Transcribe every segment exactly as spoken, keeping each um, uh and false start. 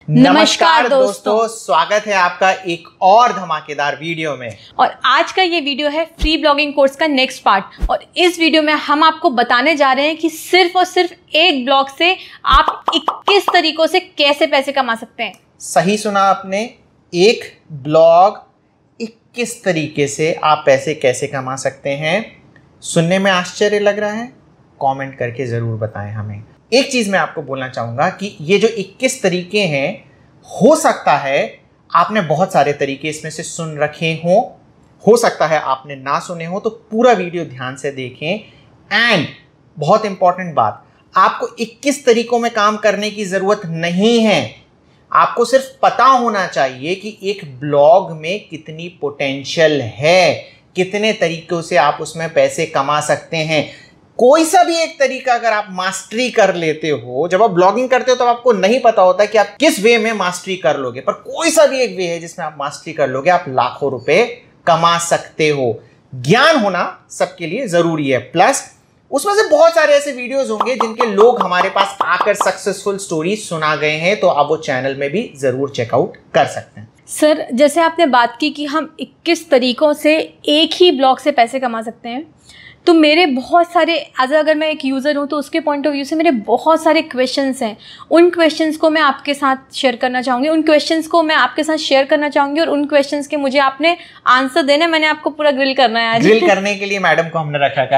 नमस्कार दोस्तों, स्वागत है आपका एक और धमाकेदार वीडियो में। और आज का ये वीडियो है फ्री ब्लॉगिंग कोर्स का नेक्स्ट पार्ट। और इस वीडियो में हम आपको बताने जा रहे हैं कि सिर्फ और सिर्फ एक ब्लॉग से आप इक्कीस तरीकों से कैसे पैसे कमा सकते हैं। सही सुना आपने, एक ब्लॉग इक्कीस तरीके से आप पैसे कैसे कमा सकते हैं। सुनने में आश्चर्य लग रहा है? कमेंट करके ज़रूर बताएं हमें। एक चीज़ मैं आपको बोलना चाहूँगा कि ये जो इक्कीस तरीके हैं, हो सकता है आपने बहुत सारे तरीके इसमें से सुन रखे हों, हो सकता है आपने ना सुने हो, तो पूरा वीडियो ध्यान से देखें। एंड बहुत इंपॉर्टेंट बात, आपको इक्कीस तरीकों में काम करने की ज़रूरत नहीं है। आपको सिर्फ पता होना चाहिए कि एक ब्लॉग में कितनी पोटेंशियल है, कितने तरीकों से आप उसमें पैसे कमा सकते हैं। कोई सा भी एक तरीका अगर आप मास्टरी कर लेते हो, जब आप ब्लॉगिंग करते हो तो आपको नहीं पता होता कि आप किस वे में मास्टरी कर लोगे, पर कोई सा भी एक वे है जिसमें आप मास्टरी कर लोगे, आप लाखों रुपए कमा सकते हो। ज्ञान होना सबके लिए जरूरी है, प्लस उसमें से बहुत सारे ऐसे वीडियोस होंगे जिनके लोग हमारे पास आकर सक्सेसफुल स्टोरी सुना गए हैं, तो आप वो चैनल में भी जरूर चेकआउट कर सकते हैं। सर, जैसे आपने बात की कि हम इक्कीस तरीकों से एक ही ब्लॉग से पैसे कमा सकते हैं, तो मेरे बहुत सारे एज अगर मैं एक यूज़र हूँ तो उसके पॉइंट ऑफ व्यू से मेरे बहुत सारे क्वेश्चंस हैं। उन क्वेश्चंस को मैं आपके साथ शेयर करना चाहूँगी उन क्वेश्चंस को मैं आपके साथ शेयर करना चाहूँगी और उन क्वेश्चंस के मुझे आपने आंसर देने, मैंने आपको पूरा ग्रिल करना है आज। ग्रिल करने के लिए मैडम को हमने रखा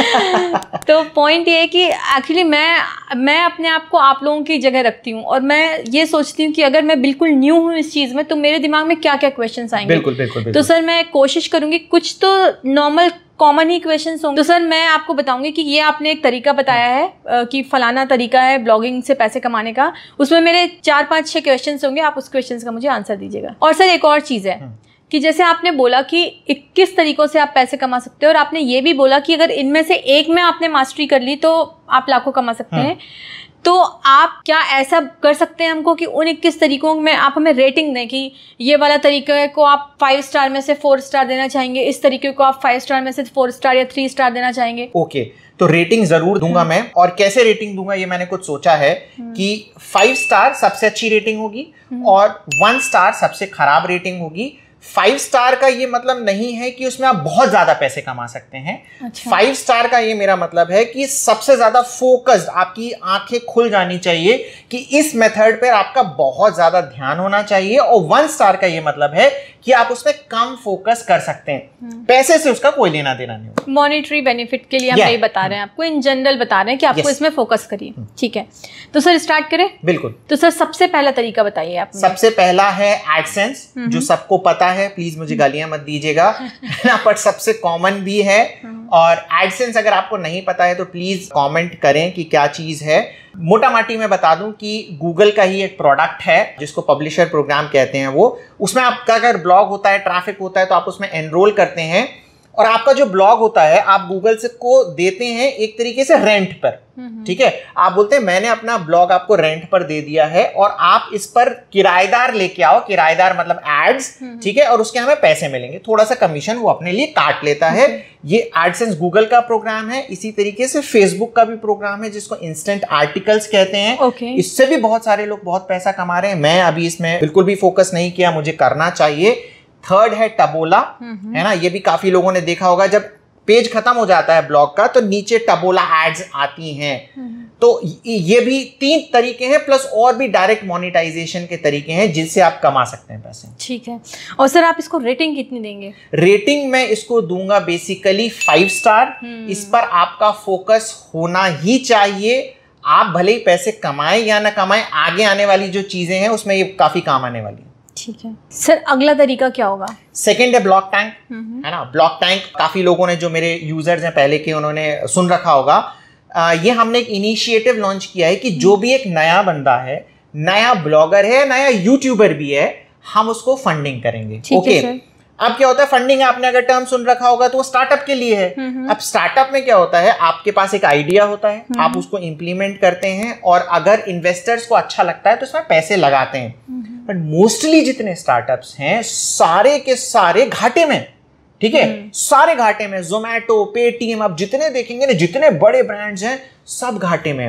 था। तो पॉइंट ये है कि एक्चुअली मैं मैं अपने आप को आप लोगों की जगह रखती हूँ और मैं ये सोचती हूँ कि अगर मैं बिल्कुल न्यू हूँ इस चीज़ में तो मेरे दिमाग में क्या क्या क्वेश्चंस आएंगे। बिल्कुल बिल्कुल, बिल्कुल। तो सर मैं कोशिश करूँगी, कुछ तो नॉर्मल कॉमन ही क्वेश्चंस होंगे। तो सर मैं आपको बताऊंगी कि ये आपने एक तरीका बताया है कि फलाना तरीका है ब्लॉगिंग से पैसे कमाने का, उसमें मेरे चार पांच छह क्वेश्चंस होंगे, आप उस क्वेश्चंस का मुझे आंसर दीजिएगा। और सर एक और चीज़ है कि जैसे आपने बोला कि इक्कीस तरीकों से आप पैसे कमा सकते हो और आपने ये भी बोला कि अगर इनमें से एक में आपने मास्टरी कर ली तो आप लाखों कमा सकते हैं। तो आप क्या ऐसा कर सकते हैं हमको कि उन इक्कीस तरीकों में आप हमें रेटिंग दें कि ये वाला तरीके को आप फाइव स्टार में से फोर स्टार देना चाहेंगे, इस तरीके को आप फाइव स्टार में से फोर स्टार या थ्री स्टार देना चाहेंगे? ओके okay, तो रेटिंग जरूर दूंगा मैं। और कैसे रेटिंग दूंगा ये मैंने कुछ सोचा है कि फाइव स्टार सबसे अच्छी रेटिंग होगी और वन स्टार सबसे खराब रेटिंग होगी। फाइव स्टार का ये मतलब नहीं है कि उसमें आप बहुत ज्यादा पैसे कमा सकते हैं। अच्छा। फाइव स्टार का ये मेरा मतलब है कि सबसे ज्यादा फोकस्ड, आपकी आंखें खुल जानी चाहिए कि इस मेथड पर आपका बहुत ज्यादा ध्यान होना चाहिए। और वन स्टार का ये मतलब है कि आप उसमें कम फोकस कर सकते हैं, पैसे से उसका कोई लेना देना नहीं होगा। मॉनेटरी बेनिफिट के लिए हम नहीं बता रहे हैं आपको, इन जनरल बता रहे हैं कि आपको yes. इसमें फोकस करिए। ठीक है, तो सर स्टार्ट करें। बिल्कुल। तो सर सबसे पहला तरीका बताइए आप। सबसे पहला है एडसेंस, जो सबको पता है, प्लीज मुझे गालियां मत दीजिएगा ना, बट सबसे कॉमन भी है। और एडसेंस अगर आपको नहीं पता है तो प्लीज कमेंट करें कि क्या चीज है। मोटा माटी में बता दूं कि गूगल का ही एक प्रोडक्ट है जिसको पब्लिशर प्रोग्राम कहते हैं। वो उसमें आपका अगर ब्लॉग होता है, ट्रैफिक होता है, तो आप उसमें एनरोल करते हैं और आपका जो ब्लॉग होता है आप गूगल से को देते हैं एक तरीके से रेंट पर। ठीक है, आप बोलते हैं मैंने अपना ब्लॉग आपको रेंट पर दे दिया है और आप इस पर किराएदार लेके आओ। किराएदार मतलब एड्स, ठीक है, और उसके हमें पैसे मिलेंगे, थोड़ा सा कमीशन वो अपने लिए काट लेता है। ये एडसेंस गूगल का प्रोग्राम है। इसी तरीके से फेसबुक का भी प्रोग्राम है जिसको इंस्टेंट आर्टिकल्स कहते हैं। okay. इससे भी बहुत सारे लोग बहुत पैसा कमा रहे हैं। मैं अभी इसमें बिल्कुल भी फोकस नहीं किया, मुझे करना चाहिए। थर्ड है टबोला, है ना, ये भी काफी लोगों ने देखा होगा। जब पेज खत्म हो जाता है ब्लॉग का तो नीचे टबोला एड्स आती हैं। तो ये भी तीन तरीके हैं, प्लस और भी डायरेक्ट मोनेटाइजेशन के तरीके हैं जिनसे आप कमा सकते हैं पैसे। ठीक है, और सर आप इसको रेटिंग कितनी देंगे? रेटिंग मैं इसको दूंगा बेसिकली फाइव स्टार। इस पर आपका फोकस होना ही चाहिए। आप भले ही पैसे कमाएं या ना कमाएं, आगे आने वाली जो चीजें हैं उसमें ये काफी काम आने वाली है। ठीक है सर, अगला तरीका क्या होगा? सेकेंड है ब्लॉग टैंक, है ना। ब्लॉग टैंक काफी लोगों ने, जो मेरे यूजर्स हैं पहले के, उन्होंने सुन रखा होगा। आ, ये हमने एक इनिशिएटिव लॉन्च किया है कि जो भी एक नया बंदा है, नया ब्लॉगर है, नया यूट्यूबर भी है, हम उसको फंडिंग करेंगे। ओके, अब क्या होता है, फंडिंग आपने अगर टर्म सुन रखा होगा तो वो स्टार्टअप के लिए है। अब स्टार्टअप में क्या होता है, आपके पास एक आइडिया होता है, आप उसको इंप्लीमेंट करते हैं और अगर इन्वेस्टर्स को अच्छा लगता है तो उसमें पैसे लगाते हैं। बट मोस्टली जितने स्टार्टअप्स हैं सारे के सारे घाटे में। ठीक है, सारे घाटे में। जोमैटो, पेटीएम, आप जितने देखेंगे ना, जितने बड़े ब्रांड्स हैं सब घाटे में।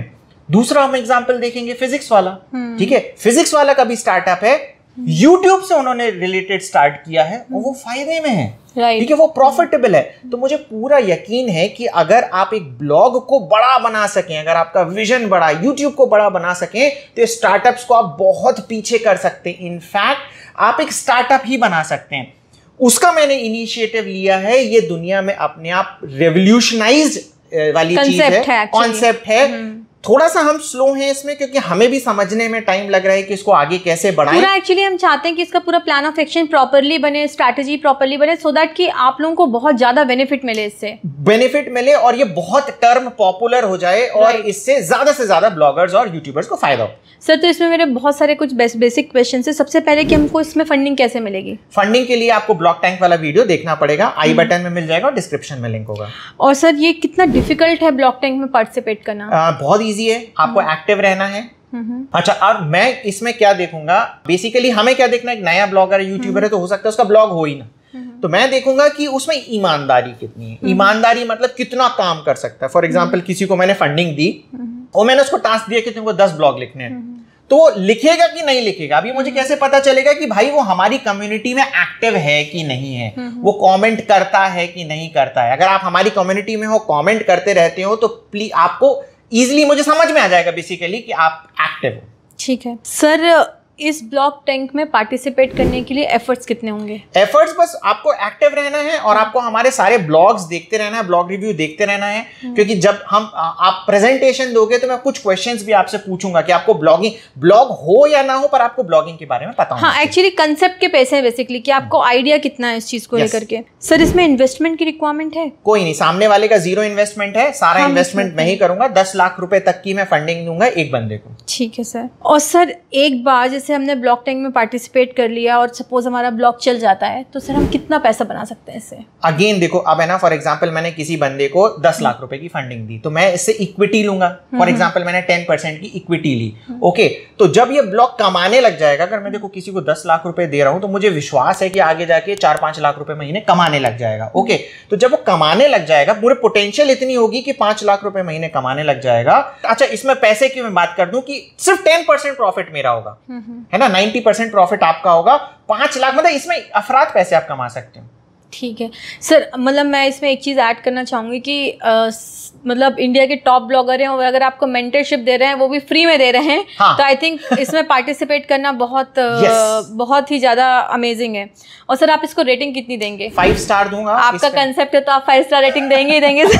दूसरा हम एग्जांपल देखेंगे फिजिक्स वाला, ठीक है, फिजिक्स वाला का भी स्टार्टअप है, यूट्यूब से उन्होंने रिलेटेड स्टार्ट किया है और वो फायदे में है, ठीक है, वो प्रॉफिटेबल है। तो मुझे पूरा यकीन है कि अगर आप एक ब्लॉग को बड़ा बना सकें, अगर आपका विजन बड़ा, यूट्यूब को बड़ा बना सकें, तो स्टार्टअप्स को आप बहुत पीछे कर सकते हैं। इनफैक्ट आप एक स्टार्टअप ही बना सकते हैं। उसका मैंने इनिशिएटिव लिया है, ये दुनिया में अपने आप रेवोल्यूशनाइज वाली चीज है, कॉन्सेप्ट है। थोड़ा सा हम स्लो हैं इसमें क्योंकि हमें भी समझने में टाइम लग रहा है कि इसको आगे कैसे बढ़ाएं। पूरा एक्चुअली हम चाहते हैं कि इसका पूरा प्लान ऑफ एक्शन प्रॉपर्ली बने, स्ट्रैटेजी प्रॉपर्ली बने, सो दैट कि आप लोगों को बहुत ज्यादा बेनिफिट मिले, इससे बेनिफिट मिले और ये बहुत टर्म पॉपुलर हो जाए और इससे ज्यादा से ज्यादा ब्लॉगर्स और यूट्यूबर्स को फायदा हो। सर, तो इसमें मेरे बहुत सारे कुछ बेसिक क्वेश्चन है। सबसे पहले कि हमको इसमें फंडिंग कैसे मिलेगी? फंडिंग के लिए आपको ब्लॉक टैंक वाला वीडियो देखना पड़ेगा, आई बटन में मिल जाएगा और डिस्क्रिप्शन में लिंक होगा। और सर, ये कितना डिफिकल्ट है ब्लॉक टैंक में पार्टिसिपेट करना? आ, बहुत ईजी है, आपको एक्टिव रहना है। अच्छा, और मैं इसमें क्या देखूंगा, बेसिकली हमें क्या देखना, एक नया ब्लॉगर यूट्यूबर है तो हो सकता है उसका ब्लॉग हो ही ना, तो मैं देखूंगा कि उसमें ईमानदारी कितनी है। ईमानदारी मतलब कितना काम कर सकता है। फॉर एग्जांपल किसी को मैंने फंडिंग दी और मैंने उसको टास्क दिया कि तुमको दस ब्लॉग लिखने हैं, तो वो लिखेगा कि नहीं लिखेगा? अभी मुझे कैसे पता चलेगा कि भाई वो हमारी कम्युनिटी में एक्टिव है कि नहीं है, वो कमेंट करता है कि नहीं करता है? अगर आप हमारी कम्युनिटी में हो, कमेंट करते रहते हो, तो प्लीज आपको इजीली मुझे समझ में आ जाएगा बेसिकली कि आप एक्टिव हो। ठीक है सर, इस ब्लॉक टैंक में पार्टिसिपेट करने के लिए एफर्ट्स कितने होंगे? एफर्ट्स बस आपको एक्टिव रहना है और आपको हमारे सारे ब्लॉग्स देखते रहना है, ब्लॉग रिव्यू देखते रहना है, क्योंकि जब हम आप प्रेजेंटेशन दोगे तो मैं कुछ क्वेश्चंस भी आपसे पूछूंगा कि आपको ब्लॉगिंग ब्लॉग हो या ना हो, पर आपको ब्लॉगिंग के बारे में पता होना। हाँ, एक्चुअली कंसेप्ट के पैसे हैं बेसिकली, कि आपको आइडिया कितना है इस चीज को लेकर के। सर, इसमें इन्वेस्टमेंट की रिक्वायरमेंट है? कोई नहीं, सामने वाले का जीरो इन्वेस्टमेंट है, सारा इन्वेस्टमेंट मैं ही करूंगा। दस लाख रुपए तक की मैं फंडिंग दूंगा एक बंदे को। ठीक है सर। और सर, एक बार जैसे हमने ब्लॉक टैंक पार्टिसिपेट कर लिया और सपोज हमारा ब्लॉग चल जाता है, तो सर हम कितना पैसा बना सकते हैं इससे? अगेन देखो, अब है ना, फॉर एग्जांपल मैंने किसी बंदे को दस लाख रुपए की फंडिंग दी, तो मैं इससे इक्विटी लूंगा। फॉर एग्जांपल मैंने टेन परसेंट की इक्विटी ली, ओके, तो जब ये ब्लॉग कमाने लग जाएगा, अगर मैं देखो किसी को दस लाख रुपए दे रहा हूं, तो मुझे विश्वास है कि आगे जाके चार पांच लाख रुपए महीने कमाने लग जाएगा। ओके, तो जब वो कमाने लग जाएगा, पूरे पोटेंशियल इतनी होगी कि पांच लाख रुपए महीने कमाने लग जाएगा। अच्छा, इसमें पैसे की मैं बात कर दूं कि सिर्फ टेन परसेंट प्रॉफिट मेरा होगा, है ना, नाइन्टी परसेंट प्रॉफिट आपका होगा। पांच लाख मतलब इसमें अफराद पैसे आप कमा सकते हो। ठीक है सर, मतलब मैं इसमें एक चीज़ ऐड करना चाहूँगी कि आ, मतलब इंडिया के टॉप ब्लॉगर हैं और अगर आपको मेंटरशिप दे रहे हैं, वो भी फ्री में दे रहे हैं, हाँ। तो आई थिंक इसमें पार्टिसिपेट करना बहुत yes. बहुत ही ज़्यादा अमेजिंग है। और सर, आप इसको रेटिंग कितनी देंगे? फाइव स्टार दूंगा। आपका कंसेप्ट है तो आप फाइव स्टार रेटिंग देंगे ही देंगे।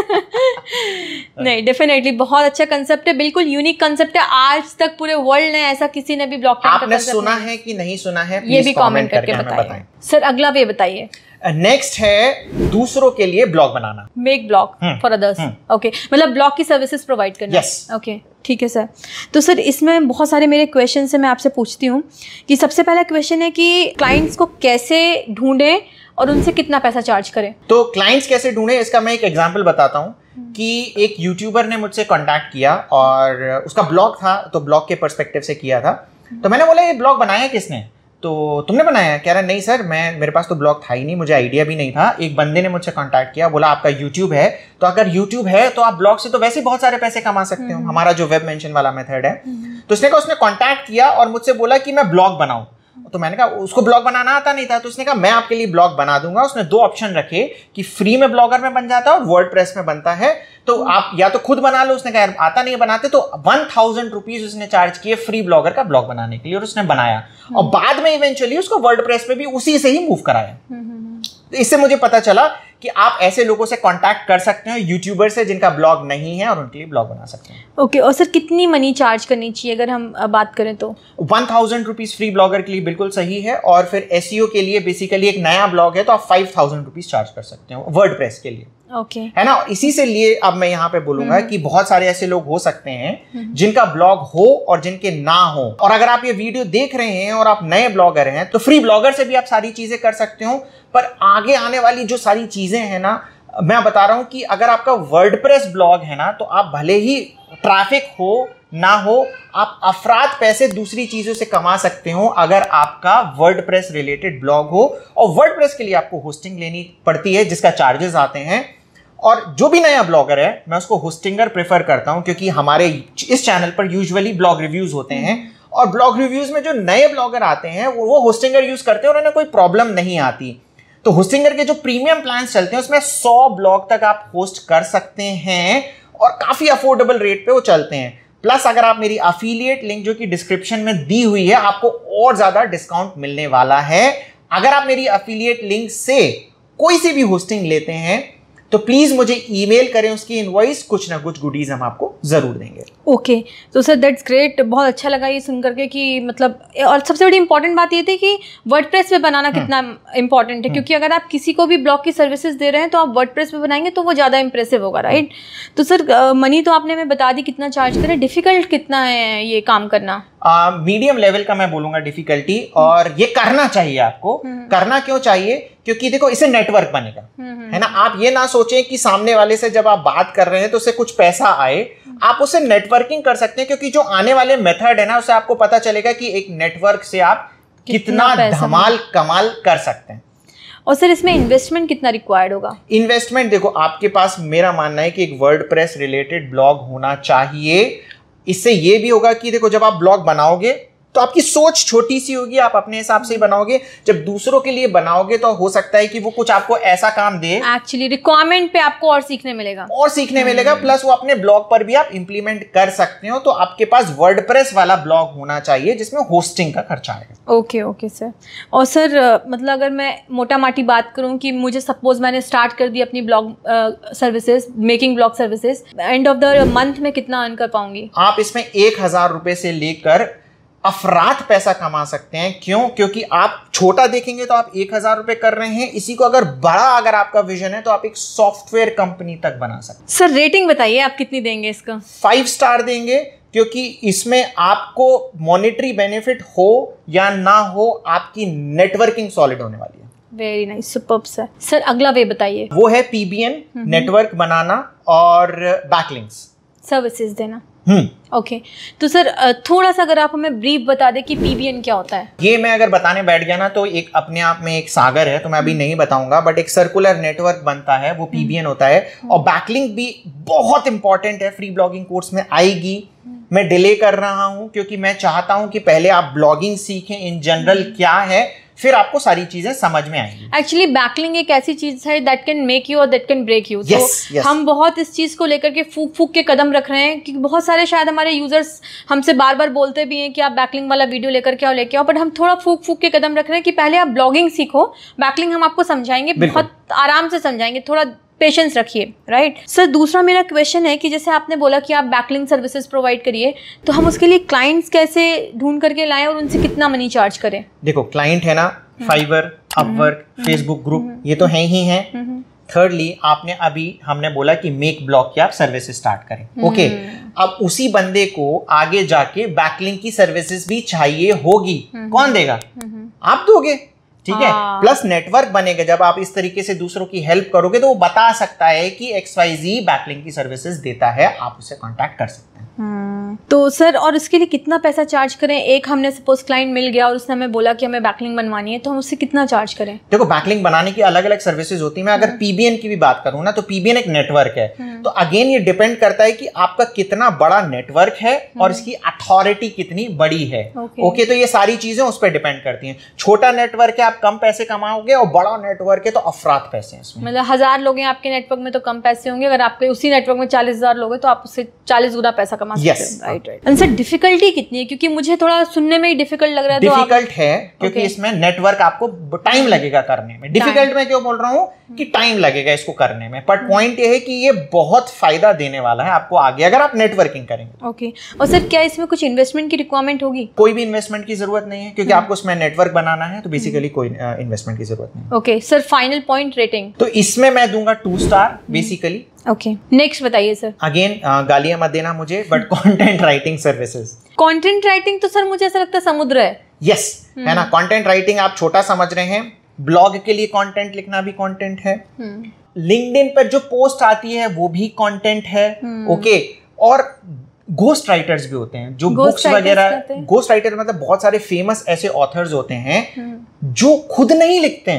नहीं, डेफिनेटली बहुत अच्छा कंसेप्ट है, बिल्कुल यूनिक कंसेप्ट है। आज तक पूरे वर्ल्ड ने ऐसा किसी ने भी ब्लॉग टैंक आपने सुना है कि नहीं सुना है, ये भी कमेंट करके बताएं। सर, अगला भी बताइए। नेक्स्ट है दूसरों के लिए ब्लॉग बनाना, make blog for others. Okay, मतलब ब्लॉग की सर्विसेज प्रोवाइड करना। यस, ओके, ठीक है सर। तो सर, इसमें बहुत सारे मेरे क्वेश्चन है, मैं आपसे पूछती हूँ कि सबसे पहला क्वेश्चन है कि क्लाइंट्स को कैसे ढूंढें और उनसे कितना पैसा चार्ज करें? तो क्लाइंट्स कैसे ढूंढें, इसका मैं एक एग्जांपल बताता हूँ कि एक यूट्यूबर ने मुझसे कांटेक्ट किया और उसका ब्लॉग था, तो ब्लॉग के पर्सपेक्टिव से किया था। तो मैंने बोला, ये ब्लॉग बनाया किसने? तो तुमने बनाया? कह रहा नहीं सर, मैं मेरे पास तो ब्लॉग था ही नहीं, मुझे आइडिया भी नहीं था। एक बंदे ने मुझसे कांटेक्ट किया, बोला आपका यूट्यूब है, तो अगर यूट्यूब है तो आप ब्लॉग से तो वैसे बहुत सारे पैसे कमा सकते हो, हमारा जो वेब मेंशन वाला मेथड है। तो उसने कहा, उसने कांटेक्ट किया और मुझसे बोला कि मैं ब्लॉग बनाऊं। तो मैंने कहा, उसको ब्लॉग बनाना आता नहीं था, तो उसने कहा मैं आपके लिए ब्लॉग बना दूंगा। उसने दो ऑप्शन रखे कि फ्री में ब्लॉगर में बन जाता है और वर्डप्रेस में बनता है, तो आप या तो खुद बना लो। उसने कहा आता नहीं बनाते, तो वन थाउजेंड रुपीज उसने चार्ज किए फ्री ब्लॉगर का ब्लॉग बनाने के लिए, और उसने बनाया और बाद में इवेंचुअली उसको वर्डप्रेस पे भी उसी से ही मूव कराया। तो इससे मुझे पता चला कि आप ऐसे लोगों से कांटेक्ट कर सकते हैं, यूट्यूबर से जिनका ब्लॉग नहीं है, और उनके लिए ब्लॉग बना सकते हैं। ओके okay, और सर कितनी मनी चार्ज करनी चाहिए अगर हम बात करें तो? One thousand rupees free blogger के लिए बिल्कुल सही है, और फिर एसईओ के लिए बेसिकली एक नया ब्लॉग है तो आप फाइव थाउजेंड रुपीज चार्ज कर सकते हो वर्डप्रेस के लिए। Okay okay. है ना। इसी से लिए अब मैं यहाँ पे बोलूंगा कि बहुत सारे ऐसे लोग हो सकते हैं जिनका ब्लॉग हो और जिनके ना हो, और अगर आप ये वीडियो देख रहे हैं और आप नए ब्लॉगर हैं तो फ्री ब्लॉगर से भी आप सारी चीजें कर सकते हो। पर आगे आने वाली जो सारी चीजें हैं ना, मैं बता रहा हूं कि अगर आपका वर्डप्रेस ब्लॉग है ना, तो आप भले ही ट्रैफिक हो ना हो, आप अफराद पैसे दूसरी चीजों से कमा सकते हो अगर आपका वर्डप्रेस रिलेटेड ब्लॉग हो। और वर्डप्रेस के लिए आपको होस्टिंग लेनी पड़ती है जिसका चार्जेस आते हैं, और जो भी नया ब्लॉगर है मैं उसको होस्टिंगर प्रेफर करता हूं, क्योंकि हमारे इस चैनल पर यूजुअली ब्लॉग रिव्यूज होते हैं और ब्लॉग रिव्यूज में जो नए ब्लॉगर आते हैं वो वो होस्टिंगर यूज करते हैं और उन्हें कोई प्रॉब्लम नहीं आती। तो होस्टिंगर के जो प्रीमियम प्लान्स चलते हैं उसमें सौ ब्लॉग तक आप होस्ट कर सकते हैं और काफी अफोर्डेबल रेट पे वो चलते हैं। प्लस अगर आप मेरी अफिलिएट लिंक जो कि डिस्क्रिप्शन में दी हुई है, आपको और ज्यादा डिस्काउंट मिलने वाला है। अगर आप मेरी अफिलिएट लिंक से कोई सी भी होस्टिंग लेते हैं तो प्लीज मुझे ईमेल करें उसकी इनवॉइस, कुछ ना कुछ गुडीज हम आपको जरूर देंगे। ओके okay, तो सर दैट्स ग्रेट, बहुत अच्छा लगा ये सुन करके कि मतलब, और सबसे बड़ी इंपॉर्टेंट बात ये थी कि वर्डप्रेस पे बनाना कितना इंपॉर्टेंट है, क्योंकि अगर आप किसी को भी ब्लॉग की सर्विसेज दे रहे हैं तो आप वर्डप्रेस पे बनाएंगे तो वो ज़्यादा इंप्रेसिव होगा, राइट। तो सर मनी तो आपने हमें बता दी कितना चार्ज करें, डिफिकल्ट कितना है ये काम करना? मीडियम uh, लेवल का मैं बोलूंगा डिफिकल्टी, और ये करना चाहिए आपको। करना क्यों चाहिए? क्योंकि देखो इससे नेटवर्क बनेगा, है ना। आप ये ना सोचें कि सामने वाले से जब आप बात कर रहे हैं तो उससे कुछ पैसा आए, आप उससे नेटवर्किंग कर सकते हैं, क्योंकि जो आने वाले मेथड है ना उससे आपको पता चलेगा कि एक नेटवर्क से आप कितना, कितना धमाल कमाल कर सकते हैं। और सर इसमें इन्वेस्टमेंट कितना रिक्वायर्ड होगा? इन्वेस्टमेंट देखो, आपके पास मेरा मानना है कि एक वर्डप्रेस रिलेटेड ब्लॉग होना चाहिए। इससे ये भी होगा कि देखो जब आप ब्लॉग बनाओगे तो आपकी सोच छोटी सी होगी, आप अपने हिसाब से ही बनाओगे। जब दूसरों के लिए बनाओगे तो हो सकता है कि वो कुछ आपको ऐसा काम दे, एक्चुअली रिक्वायरमेंट पे आपको और सीखने मिलेगा और सीखने hmm. मिलेगा, प्लस वो अपने ब्लॉग पर भी आप इंप्लीमेंट कर सकते हो। तो आपके पास वर्डप्रेस वाला ब्लॉग होना चाहिए जिसमें होस्टिंग का खर्चा आएगा। Okay okay sir. और सर मतलब अगर मैं मोटा माटी बात करूं कि मुझे सपोज मैंने स्टार्ट कर दी अपनी blog services, making blog services, end of the month में कितना अर्न कर पाऊंगी? आप इसमें एक हजार रुपए से लेकर अफरात पैसा कमा सकते हैं। क्यों? क्योंकि आप छोटा देखेंगे तो आप एक हजार रुपए कर रहे हैं, इसी को अगर बड़ा अगर आपका विजन है तो आप एक सॉफ्टवेयर कंपनी तक बना सकते हैं। सर रेटिंग बताइए आप कितनी देंगे इसका? फाइव स्टार देंगे, क्योंकि इसमें आपको मॉनेटरी बेनिफिट हो या ना हो, आपकी नेटवर्किंग सॉलिड होने वाली है। Very nice, superb sir. Sir अगला वे बताइए। वो है पीबीएन, नेटवर्क बनाना और बैकलिंक्स सर्विसेज देना। Hmm okay okay. तो सर थोड़ा सा अगर आप हमें ब्रीफ बता दें कि पीबीएन क्या होता है? ये मैं अगर बताने बैठ गया ना तो एक अपने आप में एक सागर है, तो मैं अभी नहीं बताऊंगा, बट एक सर्कुलर नेटवर्क बनता है, वो पीबीएन होता है। और बैकलिंक भी बहुत इंपॉर्टेंट है, फ्री ब्लॉगिंग कोर्स में आएगी। मैं डिले कर रहा हूं क्योंकि मैं चाहता हूं कि पहले आप ब्लॉगिंग सीखें, इन जनरल क्या है, फिर आपको सारी चीजें समझ में आएंगी। एक्चुअली बैकलिंक एक ऐसी चीज है दैट कैन मेक यू और दैट कैन ब्रेक यू। तो yes. हम बहुत इस चीज को लेकर के फूक फूक के कदम रख रहे हैं, क्योंकि बहुत सारे शायद हमारे यूजर्स हमसे बार बार बोलते भी हैं कि आप बैकलिंक वाला वीडियो लेकर के आओ लेके आओ, बट हम थोड़ा फूक फूक के कदम रख रहे हैं कि पहले आप ब्लॉगिंग सीखो, बैकलिंक हम आपको समझाएंगे, बहुत आराम से समझाएंगे, थोड़ा पेशेंस रखिए, राइट सर। दूसरा मेरा क्वेश्चन है कि जैसे आपने बोला कि आप बैकलिंक सर्विसेज प्रोवाइड करिए, तो हम उसके लिए क्लाइंट्स कैसे ढूंढ करके लाएं और उनसे कितना मनी चार्ज करें? देखो क्लाइंट है ना, फाइवर, अपवर्क, फेसबुक ग्रुप, ये तो है ही है। थर्डली आपने अभी हमने बोला कि मेक ब्लॉग की आप सर्विसेज स्टार्ट करें, ओके okay. अब उसी बंदे को आगे जाके बैकलिंक की सर्विसेज भी चाहिए होगी, कौन देगा? आप दोगे, ठीक है। प्लस नेटवर्क बनेगा, जब आप इस तरीके से दूसरों की हेल्प करोगे तो वो बता सकता है कि एक्स वाई जी बैकलिंक की सर्विसेज देता है, आप उससे कांटेक्ट कर सकते हैं। तो सर और इसके लिए कितना पैसा चार्ज करें? एक हमने सपोज क्लाइंट मिल गया और उसने हमें बोला कि हमें बैकलिंक बनवानी है, तो हम उससे कितना चार्ज करें? देखो बैकलिंक बनाने की अलग अलग सर्विसेज होती है। मैं अगर पीबीएन की भी बात करूं ना, तो पीबीएन एक नेटवर्क है, तो अगेन ये डिपेंड करता है कि आपका कितना बड़ा नेटवर्क है और इसकी अथॉरिटी कितनी बड़ी है। ओके okay, तो ये सारी चीजें उस पर डिपेंड करती हैं। छोटा नेटवर्क है आप कम पैसे कमाओगे, और बड़ा नेटवर्क है तो अफरात पैसे हैं इसमें। मतलब हजार लोग हैं आपके नेटवर्क में तो कम पैसे होंगे, अगर आपके उसी नेटवर्क में चालीस हजार लोग हैं तो आप उससे चालीस गुना पैसा कमा सकते हैं, राइट राइट। सर डिफिकल्टी कितनी है? क्योंकि मुझे थोड़ा सुनने में ही डिफिकल्ट लग रहा है। डिफिकल्ट है क्योंकि okay. इसमें नेटवर्क आपको टाइम लगेगा करने में। डिफिकल्ट मैं क्यों बोल रहा हूँ कि टाइम लगेगा इसको करने में, बट पॉइंट ये है कि ये बहुत फायदा देने वाला है आपको आगे अगर आप नेटवर्किंग करेंगे। Okay okay. और सर क्या इसमें कुछ इन्वेस्टमेंट की रिक्वायरमेंट होगी? कोई भी इन्वेस्टमेंट की जरूरत नहीं है, क्योंकि आपको उसमें नेटवर्क बनाना है, तो बेसिकली कोई इन्वेस्टमेंट की जरूरत नहीं। Okay sir, final point rating तो इसमें मैं दूंगा two star basically. Okay next बताइए सर। अगेन गालियां मत देना मुझे, but content writing services. Content writing तो सर मुझे ऐसा लगता है समुद्र है। यस yes, है ना। कंटेंट राइटिंग आप छोटा समझ रहे हैं, ब्लॉग के लिए कंटेंट लिखना भी कंटेंट है, लिंक्डइन पर जो पोस्ट आती है वो भी कंटेंट है, ओके। और गोस्ट राइटर्स भी होते हैं जो बुक्स वगैरह, गोस्ट राइटर मतलब बहुत सारे फेमस ऐसे ऑथर्स होते हैं जो खुद नहीं लिखते हैं,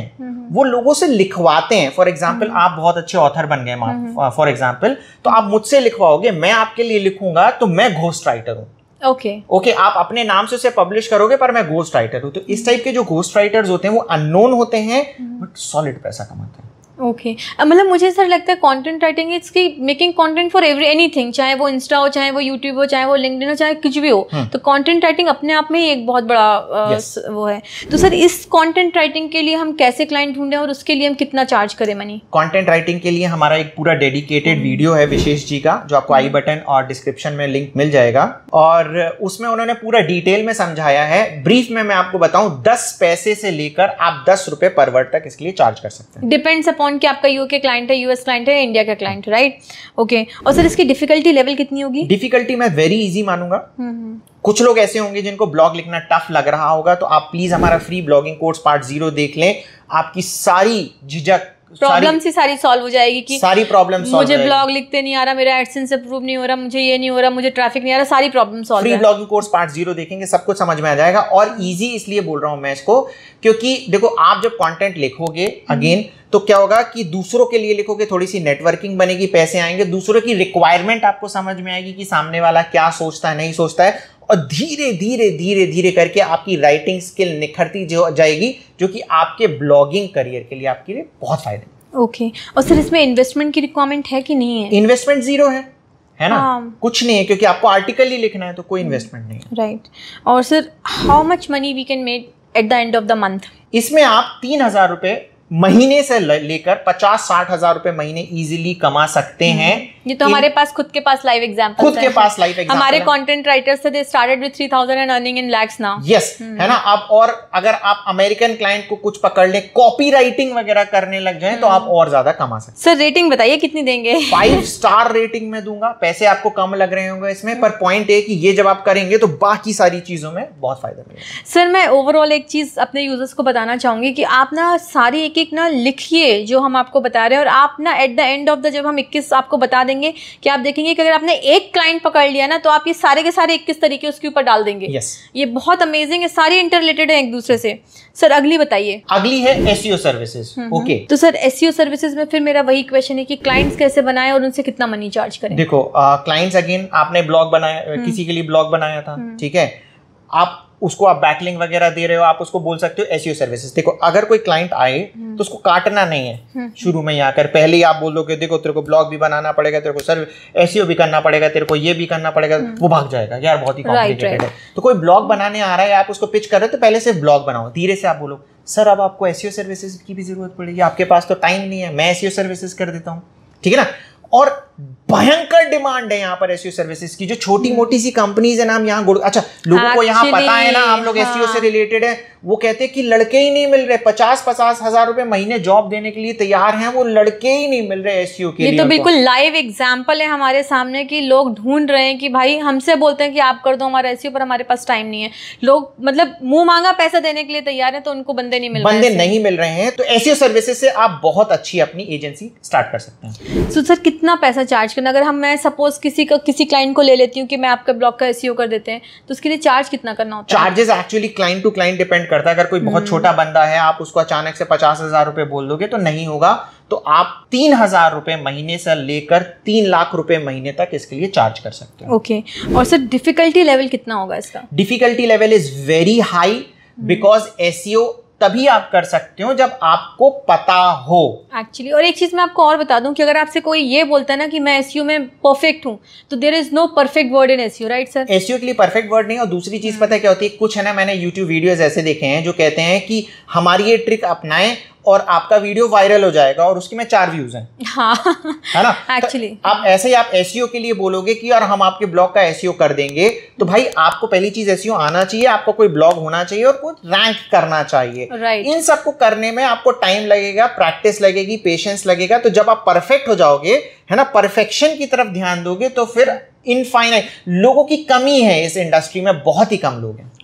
वो लोगों से लिखवाते हैं। फॉर एग्जाम्पल आप बहुत अच्छे ऑथर बन गए फॉर एग्जाम्पल, तो आप मुझसे लिखवाओगे, मैं आपके लिए लिखूंगा, तो मैं घोस्ट राइटर हूँ। Okay okay. ओके okay, आप अपने नाम से उसे पब्लिश करोगे पर मैं घोस्ट राइटर हूँ। तो इस टाइप के जो घोस्ट राइटर्स होते हैं वो अननोन होते हैं बट सॉलिड पैसा कमाते हैं। Okay okay. मतलब मुझे सर लगता है कंटेंट राइटिंग इट्स की making content for every anything, चाहे वो इंस्टा हो, चाहे वो यूट्यूब हो, चाहे वो लिंक्डइन हो, चाहे कुछ भी हो, तो कंटेंट राइटिंग अपने आप में ही एक बहुत बड़ा आ, yes. वो है। तो सर इस कंटेंट राइटिंग के लिए हम कैसे क्लाइंट ढूंढें और उसके लिए हम कितना चार्ज करें मनी? कंटेंट राइटिंग के लिए हमारा एक पूरा डेडिकेटेड वीडियो है विशेष जी का, जो आपको आई बटन और डिस्क्रिप्शन में लिंक मिल जाएगा, और उसमें उन्होंने पूरा डिटेल में समझाया है। ब्रीफ में मैं आपको बताऊं, दस पैसे से लेकर आप दस रुपए पर वर्ड तक इसके लिए चार्ज कर सकते हैं। डिपेंड्स अपॉन कि आपका यूके क्लाइंट है, यूएस क्लाइंट है, इंडिया का क्लाइंट है, राइट? ओके। और सर इसकी डिफिकल्टी लेवल कितनी होगी? डिफिकल्टी मैं वेरी इजी मानूंगा। कुछ लोग ऐसे होंगे जिनको ब्लॉग लिखना टफ लग रहा होगा, तो आप प्लीज हमारा free blogging course part zero देख लें। आपकी सारी झिझक, प्रॉब्लम सी सारी सॉल्व हो जाएगी कि सारी प्रॉब्लम सॉल्व, मुझे ब्लॉग लिखते नहीं आ रहा, मेरा एडसेंस अप्रूव नहीं हो रहा, मुझे ये नहीं हो रहा, मुझे ट्रैफिक नहीं आ रहा, सारी problem solve. Free blogging course part zero देखेंगे, सब कुछ समझ में आ जाएगा। और इजी इसलिए बोल रहा हूं मैं इसको, क्योंकि देखो आप जब कंटेंट लिखोगे अगेन, तो क्या होगा कि दूसरों के लिए लिखोगे, थोड़ी सी नेटवर्किंग बनेगी, पैसे आएंगे, दूसरों की रिक्वायरमेंट आपको समझ में आएगी कि सामने वाला क्या सोचता है, नहीं सोचता है, और धीरे धीरे धीरे धीरे करके आपकी राइटिंग स्किल निखरती जो जाएगी, जो कि आपके ब्लॉगिंग करियर के लिए आपके लिए बहुत फायदे। Okay okay. और सर इसमें इन्वेस्टमेंट की रिक्वायरमेंट है कि नहीं है? इन्वेस्टमेंट जीरो है, है ना? हाँ. कुछ नहीं है, क्योंकि आपको आर्टिकल ही लिखना है, तो कोई इन्वेस्टमेंट नहीं है। Right right. और sir how much money we can make at the end of the month? इसमें आप तीन हजार रुपए महीने से लेकर पचास साठ हजार रुपए महीने इजीली कमा सकते हैं। ये तो हमारे पास खुद के पास लाइव एग्जांपल खुद के पास लाइव एग्जांपल हमारे कंटेंट राइटर्स थे, they started with three thousand and earning in lakhs now. Yes, है ना? आप और अगर आप अमेरिकन क्लाइंट को कुछ पकड़ ले, कॉपी राइटिंग वगैरह करने लग जाए, तो आप और ज्यादा कमा सकते हैं। सर रेटिंग बताइए कितनी देंगे? फाइव स्टार रेटिंग में दूंगा। पैसे आपको कम लग रहे होंगे इसमें, पर पॉइंट है कि ये जब आप करेंगे तो बाकी सारी चीजों में बहुत फायदा मिलेगा। सर मैं ओवरऑल एक चीज अपने यूजर्स को बताना चाहूंगी कि आप ना सारी एक एक ना लिखिए जो हम आपको बता रहे हैं, और आप ना at the end of the जब हम इक्कीस आपको बता देंगे कि आप देखेंगे कि अगर आपने एक क्लाइंट पकड़ लिया ना, तो आप ये सारे के सारे इक्कीस तरीके उसके ऊपर डाल देंगे। yes. ये बहुत अमेजिंग है, सारी इंटर रिलेटेड है एक दूसरे से। सर अगली बताइए। अगली है एसईओ सर्विसेज। ओके, तो सर एसईओ सर्विसेज में फिर मेरा वही क्वेश्चन है कि क्लाइंट्स कैसे बनाए और उनसे कितना मनी चार्ज करें? देखो क्लाइंट्स, अगेन आपने ब्लॉग बनाया, किसी के लिए ब्लॉग बनाया था, ठीक है, आप उसको आप बैकलिंक वगैरह दे रहे हो, आप उसको बोल सकते हो एसईओ सर्विसेज। देखो अगर कोई क्लाइंट आए तो उसको काटना नहीं है शुरू में ही आकर, पहले ही आप बोल दो कि देखो तेरे को ब्लॉग भी बनाना पड़ेगा, तेरे को सर एसईओ भी करना पड़ेगा, तेरे को ये भी करना पड़ेगा, वो भाग जाएगा यार, बहुत ही कॉम्प्लिकेटेड है। तो कोई ब्लॉग बनाने आ रहा है, आप उसको पिच कर रहे हो, तो पहले सिर्फ ब्लॉग बनाओ, धीरे से आप बोलो सर अब आपको एसईओ सर्विसेज की भी जरूरत पड़ेगी, आपके पास तो टाइम नहीं है, मैं एसईओ सर्विसेज कर देता हूँ, ठीक है ना? और भयंकर डिमांड है यहाँ पर एसईओ सर्विसेज की। जो छोटी मोटी सी कंपनीज है ना, हम यहाँ अच्छा लोगों को यहाँ पता है ना, हम लोग एसईओ से रिलेटेड है, वो कहते हैं कि लड़के ही नहीं मिल रहे, पचास पचास हजार रुपए महीने जॉब देने के लिए तैयार हैं, वो लड़के ही नहीं मिल रहे एसईओ के लिए। ये तो बिल्कुल लाइव एग्जांपल है हमारे सामने कि लोग ढूंढ रहे हैं कि भाई हमसे बोलते हैं कि आप कर दो हमारा एसईओ, पर हमारे पास टाइम नहीं है। लोग मतलब मुंह मांगा पैसा देने के लिए तैयार है, तो उनको बंदे नहीं मिल रहे बंदे नहीं मिल रहे हैं। तो एसईओ सर्विसेज से आप बहुत अच्छी अपनी एजेंसी स्टार्ट कर सकते हैं। तो सर कितना पैसा चार्ज करना? अगर हम मैं सपोज किसी का किसी क्लाइंट को ले लेती हूँ कि मैं आपका ब्लॉग का एसईओ कर देते हैं, तो उसके लिए चार्ज कितना करना होता है? Charges actually client to client depend करता है। अगर कोई बहुत छोटा बंदा है, आप उसको अचानक से पचास हजार रुपए बोल दोगे तो नहीं होगा, तो आप तीन हजार रुपए महीने से लेकर तीन लाख रुपए महीने तक इसके लिए चार्ज कर सकते हैं। Okay okay. और सर डिफिकल्टी लेवल कितना होगा इसका? Difficulty level is very high, because SEO तभी आप कर सकते हो जब आपको पता हो एक्चुअली। और एक चीज मैं आपको और बता दूं कि अगर आपसे कोई ये बोलता है ना कि मैं एसईओ में परफेक्ट हूं, तो there is no perfect word in SEO, right sir? SEO के लिए परफेक्ट वर्ड नहीं। और दूसरी चीज पता है क्या होती है, कुछ है ना, मैंने यूट्यूब वीडियोस ऐसे देखे हैं जो कहते हैं कि हमारी ये ट्रिक अपनाएं और आपका वीडियो वायरल हो जाएगा, और उसकी में चार व्यूज हैं। हाँ है ना? एक्चुअली तो आप ऐसे ही आप एसईओ के लिए बोलोगे कि यार हम आपके ब्लॉग का एसईओ कर देंगे, तो भाई आपको पहली चीज एसईओ आना चाहिए, आपको कोई ब्लॉग होना चाहिए और कुछ रैंक करना चाहिए। right. इन सबको करने में आपको टाइम लगेगा, प्रैक्टिस लगेगी, पेशेंस लगेगा। तो जब आप परफेक्ट हो जाओगे, है ना, परफेक्शन की तरफ ध्यान दोगे, तो फिर इनफाइनाइट लोगों की कमी है इस इंडस्ट्री में, बहुत ही कम लोग हैं।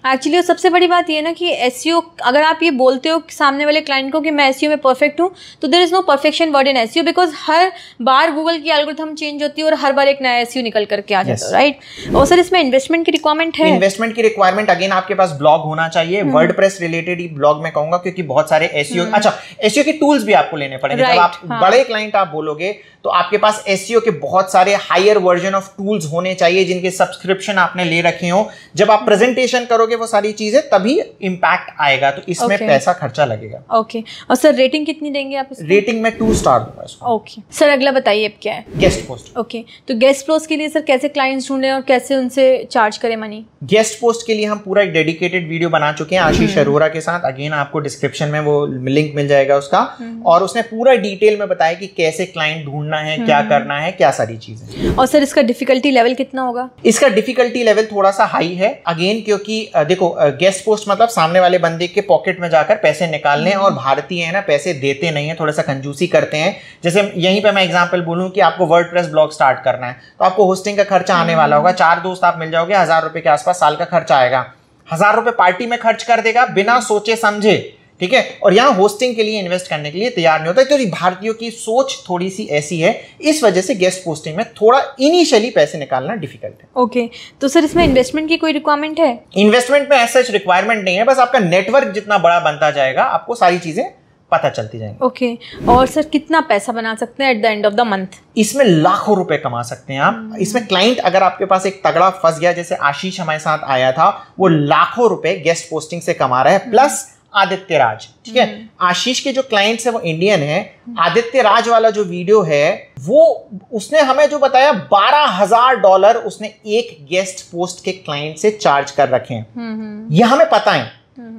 एक्चुअली सबसे बड़ी बात ये है ना कि एसईओ, अगर आप ये बोलते हो सामने वाले क्लाइंट को कि मैं एसईओ में परफेक्ट हूँ, तो there is no perfection word in SEO, because हर बार गूगल की एल्गोरिथम चेंज होती है और हर बार एक नया एसईओ निकल करके आ जाता है, राइट। और सर इसमें इन्वेस्टमेंट की रिक्वायरमेंट है? इन्वेस्टमेंट की रिक्वायरमेंट अगेन आपके पास ब्लॉग होना चाहिए, वर्डप्रेस रिलेटेड ही ब्लॉग में कहूंगा, क्योंकि बहुत सारे एसईओ, अच्छा एसईओ के टूल्स भी आपको लेने पड़ेंगे। जब आप बड़े क्लाइंट आप बोलोगे तो आपके पास एसईओ के बहुत सारे हायर वर्जन ऑफ टूल्स होने चाहिए जिनके सब्सक्रिप्शन आपने ले रखे हो। जब आप प्रेजेंटेशन करोगे वो सारी चीजें, तभी इंपैक्ट आएगा, तो इसमें okay. पैसा खर्चा लगेगा। Okay okay. और सर रेटिंग कितनी देंगे आप इसको? रेटिंग में टू स्टार दूंगा इसको। ओके सर, अगला बताइए अब क्या है? Guest post. ओके, तो गेस्ट पोस्ट के लिए सर कैसे क्लाइंट्स ढूंढें और कैसे उनसे चार्ज करें मनी? गेस्ट पोस्ट के लिए हम पूरा एक डेडिकेटेड वीडियो बना चुके हैं आशीष अरोरा के साथ, अगेन आपको डिस्क्रिप्शन में वो लिंक मिल जाएगा उसका, और उसने पूरा डिटेल में बताया कि कैसे क्लाइंट ढूंढना है, क्या करना है, क्या सारी चीजें। और सर इसका डिफिकल्टी लेवल कितना होगा? इसका डिफिकल्टी लेवल थोड़ा सा हाई है अगेन, क्योंकि देखो गेस्ट पोस्ट मतलब सामने वाले बंदे के पॉकेट में जाकर पैसे निकालने, और भारतीय है ना पैसे देते नहीं है, थोड़ा सा कंजूसी करते हैं। जैसे यहीं पे मैं एग्जांपल बोलूं कि आपको वर्डप्रेस ब्लॉग स्टार्ट करना है, तो आपको होस्टिंग का खर्चा आने वाला होगा, चार दोस्त आप मिल जाओगे, हजार रुपए के आसपास साल का खर्चा आएगा। हजार रुपए पार्टी में खर्च कर देगा बिना सोचे समझे, ठीक है, और यहाँ होस्टिंग के लिए इन्वेस्ट करने के लिए तैयार नहीं होता। तो भारतीयों की सोच थोड़ी सी ऐसी है, इस वजह से गेस्ट पोस्टिंग में थोड़ा इनिशियली पैसे निकालना डिफिकल्ट है। Okay okay. तो सर इसमें इन्वेस्टमेंट की कोई रिक्वायरमेंट है? इन्वेस्टमेंट में ऐसा रिक्वायरमेंट नहीं है, बस आपका नेटवर्क जितना बड़ा बनता जाएगा आपको सारी चीजें पता चलती जाएंगी। Okay okay. और सर कितना पैसा बना सकते हैं at the end of the month? इसमें लाखों रुपए कमा सकते हैं आप। hmm. इसमें क्लाइंट अगर आपके पास एक तगड़ा फंस गया, जैसे आशीष हमारे साथ आया था, वो लाखों रुपए गेस्ट पोस्टिंग से कमा रहा है, प्लस आदित्य राज, ठीक है। आशीष के जो क्लाइंट्स है वो इंडियन है। आदित्य राज वाला जो वीडियो है वो उसने हमें जो बताया बारह हजार डॉलर उसने एक गेस्ट पोस्ट के क्लाइंट से चार्ज कर रखे हैं। ये हमें पता है।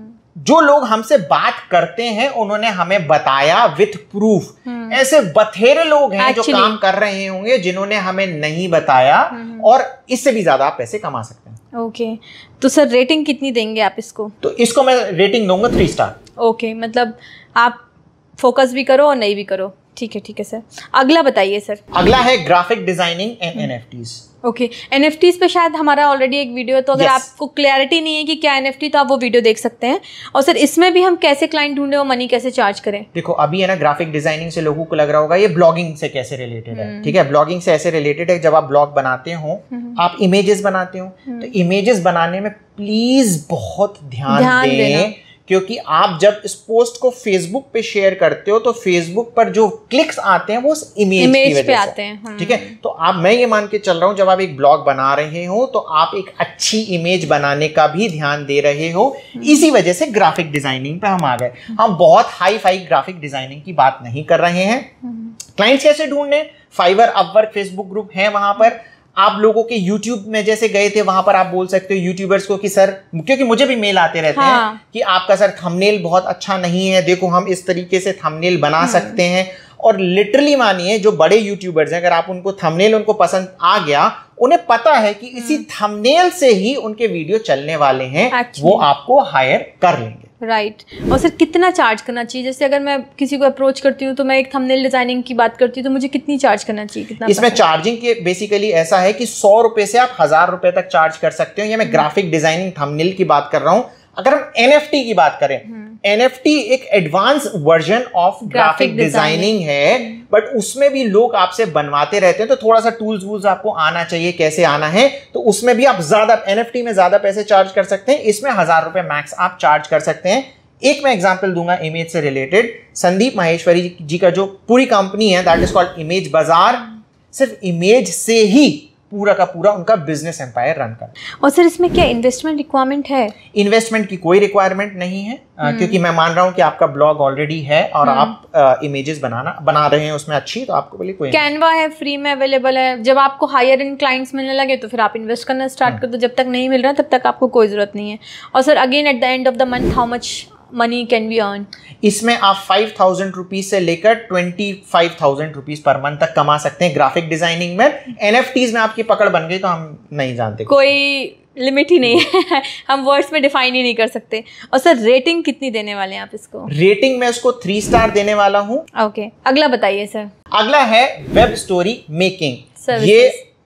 जो लोग हमसे बात करते हैं उन्होंने हमें बताया विथ प्रूफ। ऐसे बथेरे लोग हैं Actually. जो काम कर रहे होंगे जिन्होंने हमें नहीं बताया, और इससे भी ज्यादा आप पैसे कमा सकते हैं। Okay okay. तो सर रेटिंग कितनी देंगे आप इसको? तो इसको मैं रेटिंग दूंगा थ्री स्टार। ओके, मतलब आप फोकस भी करो और नहीं भी करो। ठीक है ठीक है सर, अगला बताइए सर। अगला है ग्राफिक डिजाइनिंग एंड एनएफटीज। ओके, एनएफटीज पे शायद हमारा ऑलरेडी एक वीडियो है, तो अगर yes. आपको क्लैरिटी नहीं है कि क्या एनएफटी, तो आप वो वीडियो देख सकते हैं। और सर इसमें भी हम कैसे क्लाइंट ढूंढे और मनी कैसे चार्ज करें? देखो अभी है ना, ग्राफिक डिजाइनिंग से लोगों को लग रहा होगा ये ब्लॉगिंग से कैसे रिलेटेड है, ठीक है। ब्लॉगिंग से ऐसे रिलेटेड है, जब आप ब्लॉग बनाते हो, आप इमेजेस बनाते हो, तो इमेजेस बनाने में प्लीज बहुत ध्यान, ध्यान दें, क्योंकि आप जब इस पोस्ट को फेसबुक पे शेयर करते हो तो फेसबुक पर जो क्लिक्स आते हैं वो उस इमेज, इमेज की वजह पे आते हैं, ठीक है। तो आप, मैं ये मान के चल रहा हूं, जब आप एक ब्लॉग बना रहे हो तो आप एक अच्छी इमेज बनाने का भी ध्यान दे रहे हो। इसी वजह से ग्राफिक डिजाइनिंग पे हम आ गए। हम बहुत हाई फाई ग्राफिक डिजाइनिंग की बात नहीं कर रहे हैं। क्लाइंट्स कैसे ढूंढने? फाइवर, अपवर्क, फेसबुक ग्रुप है वहां पर। आप लोगों के YouTube में जैसे गए थे, वहां पर आप बोल सकते हो यूट्यूबर्स को कि सर, क्योंकि मुझे भी मेल आते रहते हाँ. हैं कि आपका सर थंबनेल बहुत अच्छा नहीं है, देखो हम इस तरीके से थंबनेल बना हाँ. सकते हैं। और लिटरली मानिए, जो बड़े यूट्यूबर्स हैं, अगर आप उनको थंबनेल उनको पसंद आ गया, उन्हें पता है कि इसी थंबनेल से ही उनके वीडियो चलने वाले हैं, वो आपको हायर कर लेंगे। Right right. और सर कितना चार्ज करना चाहिए? जैसे अगर मैं किसी को अप्रोच करती हूँ तो मैं एक थंबनेल डिजाइनिंग की बात करती हूँ, तो मुझे कितनी चार्ज करना चाहिए? कितना? इसमें चार्जिंग के बेसिकली ऐसा है कि सौ रुपए से आप हजार रुपए तक चार्ज कर सकते हो। ये मैं ग्राफिक डिजाइनिंग थंबनेल की बात कर रहा हूँ। अगर हम एनएफटी की बात करें, एनएफटी एक advance version of graphic designing है, बट उसमें भी लोग आपसे बनवाते रहते हैं, तो थोड़ा सा टूल्स वूल्स आपको आना चाहिए, कैसे आना है। तो उसमें भी आप ज्यादा, एनएफटी में ज्यादा पैसे चार्ज कर सकते हैं, इसमें हजार रुपए मैक्स आप चार्ज कर सकते हैं। एक मैं एग्जांपल दूंगा इमेज से रिलेटेड। संदीप माहेश्वरी जी का जो पूरी कंपनी है, दैट इज कॉल्ड इमेज बाजार, सिर्फ इमेज से ही पूरा का पूरा उनका बिजनेस एम्पायर रन कर। और सर इसमें क्या इन्वेस्टमेंट रिक्वायरमेंट है? इन्वेस्टमेंट की कोई रिक्वायरमेंट नहीं है, क्योंकि मैं मान रहा हूं कि आपका ब्लॉग ऑलरेडी है और आप इमेजेस बनाना बना रहे हैं उसमें अच्छी, तो आपको बोलिए कोई। कैनवा है, फ्री में अवेलेबल है। जब आपको हायर एंड क्लाइंट्स मिलने लगे तो फिर आप इन्वेस्ट करना स्टार्ट कर दो। जब तक नहीं मिल रहा तब तक आपको कोई जरूरत नहीं है। और sir again at the end of the month how much money can be earn? इसमें आप फाइव थाउजेंड रुपीज से लेकर twenty five thousand rupees per month तक कमा सकते हैं ग्राफिक डिजाइनिंग में। एनएफटीज में आपकी पकड़ बन गई तो हम नहीं जानते, कोई लिमिट ही नहीं है। हम वर्ड्स में डिफाइन ही नहीं कर सकते। और सर रेटिंग कितनी देने वाले हैं आप इसको? रेटिंग में इसको थ्री स्टार देने वाला हूँ। ओके, अगला बताइए सर। अगला है वेब स्टोरी मेकिंग। ये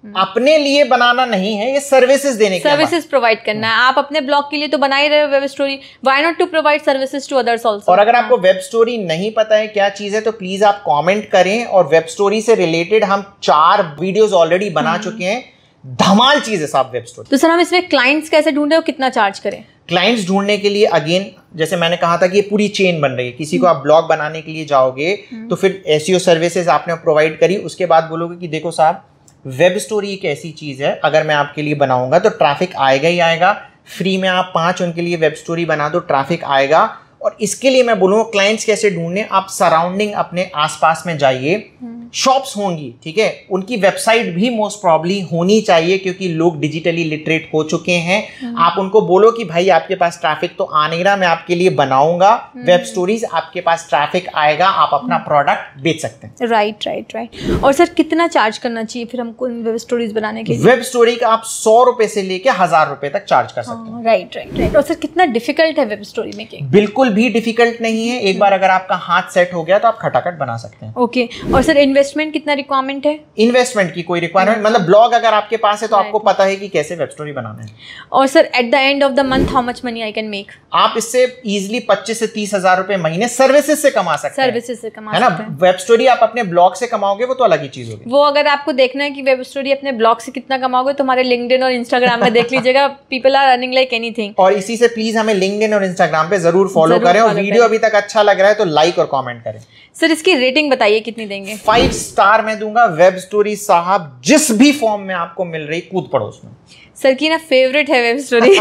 अपने लिए बनाना नहीं है, ये सर्विसेज देने के लिए, सर्विसेज प्रोवाइड करना है। आप अपने ब्लॉग के लिए तो बना ही रहे हो web story, why not to provide services to others also. और अगर आपको वेब स्टोरी नहीं पता है क्या चीज है तो प्लीज आप कमेंट करें, और वेब स्टोरी से रिलेटेड हम चार वीडियोस ऑलरेडी बना चुके हैं, धमाल चीज है साहब वेब स्टोरी। तो सर हम इसमें क्लाइंट्स कैसे ढूंढे और कितना चार्ज करें? क्लाइंट्स ढूंढने के लिए अगेन जैसे मैंने कहा था कि ये पूरी चेन बन रही है। किसी को आप ब्लॉग बनाने के लिए जाओगे तो फिर एसईओ सर्विसेज आपने प्रोवाइड करी, उसके बाद बोलोगे कि देखो साहब वेब स्टोरी एक ऐसी चीज है, अगर मैं आपके लिए बनाऊंगा तो ट्रैफिक आएगा ही आएगा, फ्री में आप पांच उनके लिए वेब स्टोरी बना दो, ट्रैफिक आएगा। और इसके लिए मैं बोलूँगा क्लाइंट्स कैसे ढूंढने, आप सराउंडिंग अपने आसपास में जाइए, शॉप्स होंगी, ठीक है, उनकी वेबसाइट भी मोस्ट प्रॉब्ली होनी चाहिए क्योंकि लोग डिजिटली लिटरेट हो चुके हैं। आप उनको बोलो कि भाई आपके पास ट्रैफिक तो आ नहीं रहा, मैं आपके लिए बनाऊंगा वेब स्टोरीज, आपके पास ट्रैफिक आएगा, आप अपना प्रोडक्ट बेच सकते हैं। Right right right. और सर कितना चार्ज करना चाहिए फिर हमको वेब स्टोरीज बनाने के लिए? वेब स्टोरी का आप सौ रुपए से लेके हजार रुपए तक चार्ज कर सकते हैं। Right right right. और सर कितना डिफिकल्ट है वेब स्टोरी मेकिंग? बिल्कुल भी डिफिकल्ट नहीं है, एक बार अगर आपका हाथ सेट हो गया तो आप खटाखट बना सकते हैं। ओके। और सर इन्वेस्टमेंट कितना रिक्वायरमेंट है? इन्वेस्टमेंट की कोई रिक्वायरमेंट, मतलब ब्लॉग अगर आपके पास है तो आपको पता है कि कैसे वेब स्टोरी बनाना है। और sir at the end of the month how much money I can make? आप इससे इजीली पच्चीस से तीस हजार रुपए महीने सर्विसेज से कमा सकते हैं। सर्विसेज से कमा है ना? वेब स्टोरी आप अपने ब्लॉग से कमाओगे वो तो अलग ही चीज होगी। वो अगर आपको देखना है कि वेब स्टोरी अपने ब्लॉग से कितना कमाओगे तो हमारे लिंक्डइन और इंस्टाग्राम में देख लीजिएगा, people are earning like anything. और इसी से प्लीज हमें लिंक्डइन और इंस्टाग्राम पे जरूर फॉलो करें, और वीडियो अभी तक अच्छा लग रहा है तो लाइक और कमेंट करें। सर इसकी रेटिंग बताइए कितनी देंगे? फाइव स्टार मैं दूंगा। वेब स्टोरी साहब जिस भी फॉर्म में आपको मिल रही कूद पड़ो उसमें। सर की ना फेवरेट है वेब स्टोरी।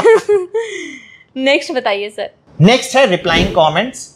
नेक्स्ट बताइए सर। नेक्स्ट है रिप्लाइंग कमेंट्स।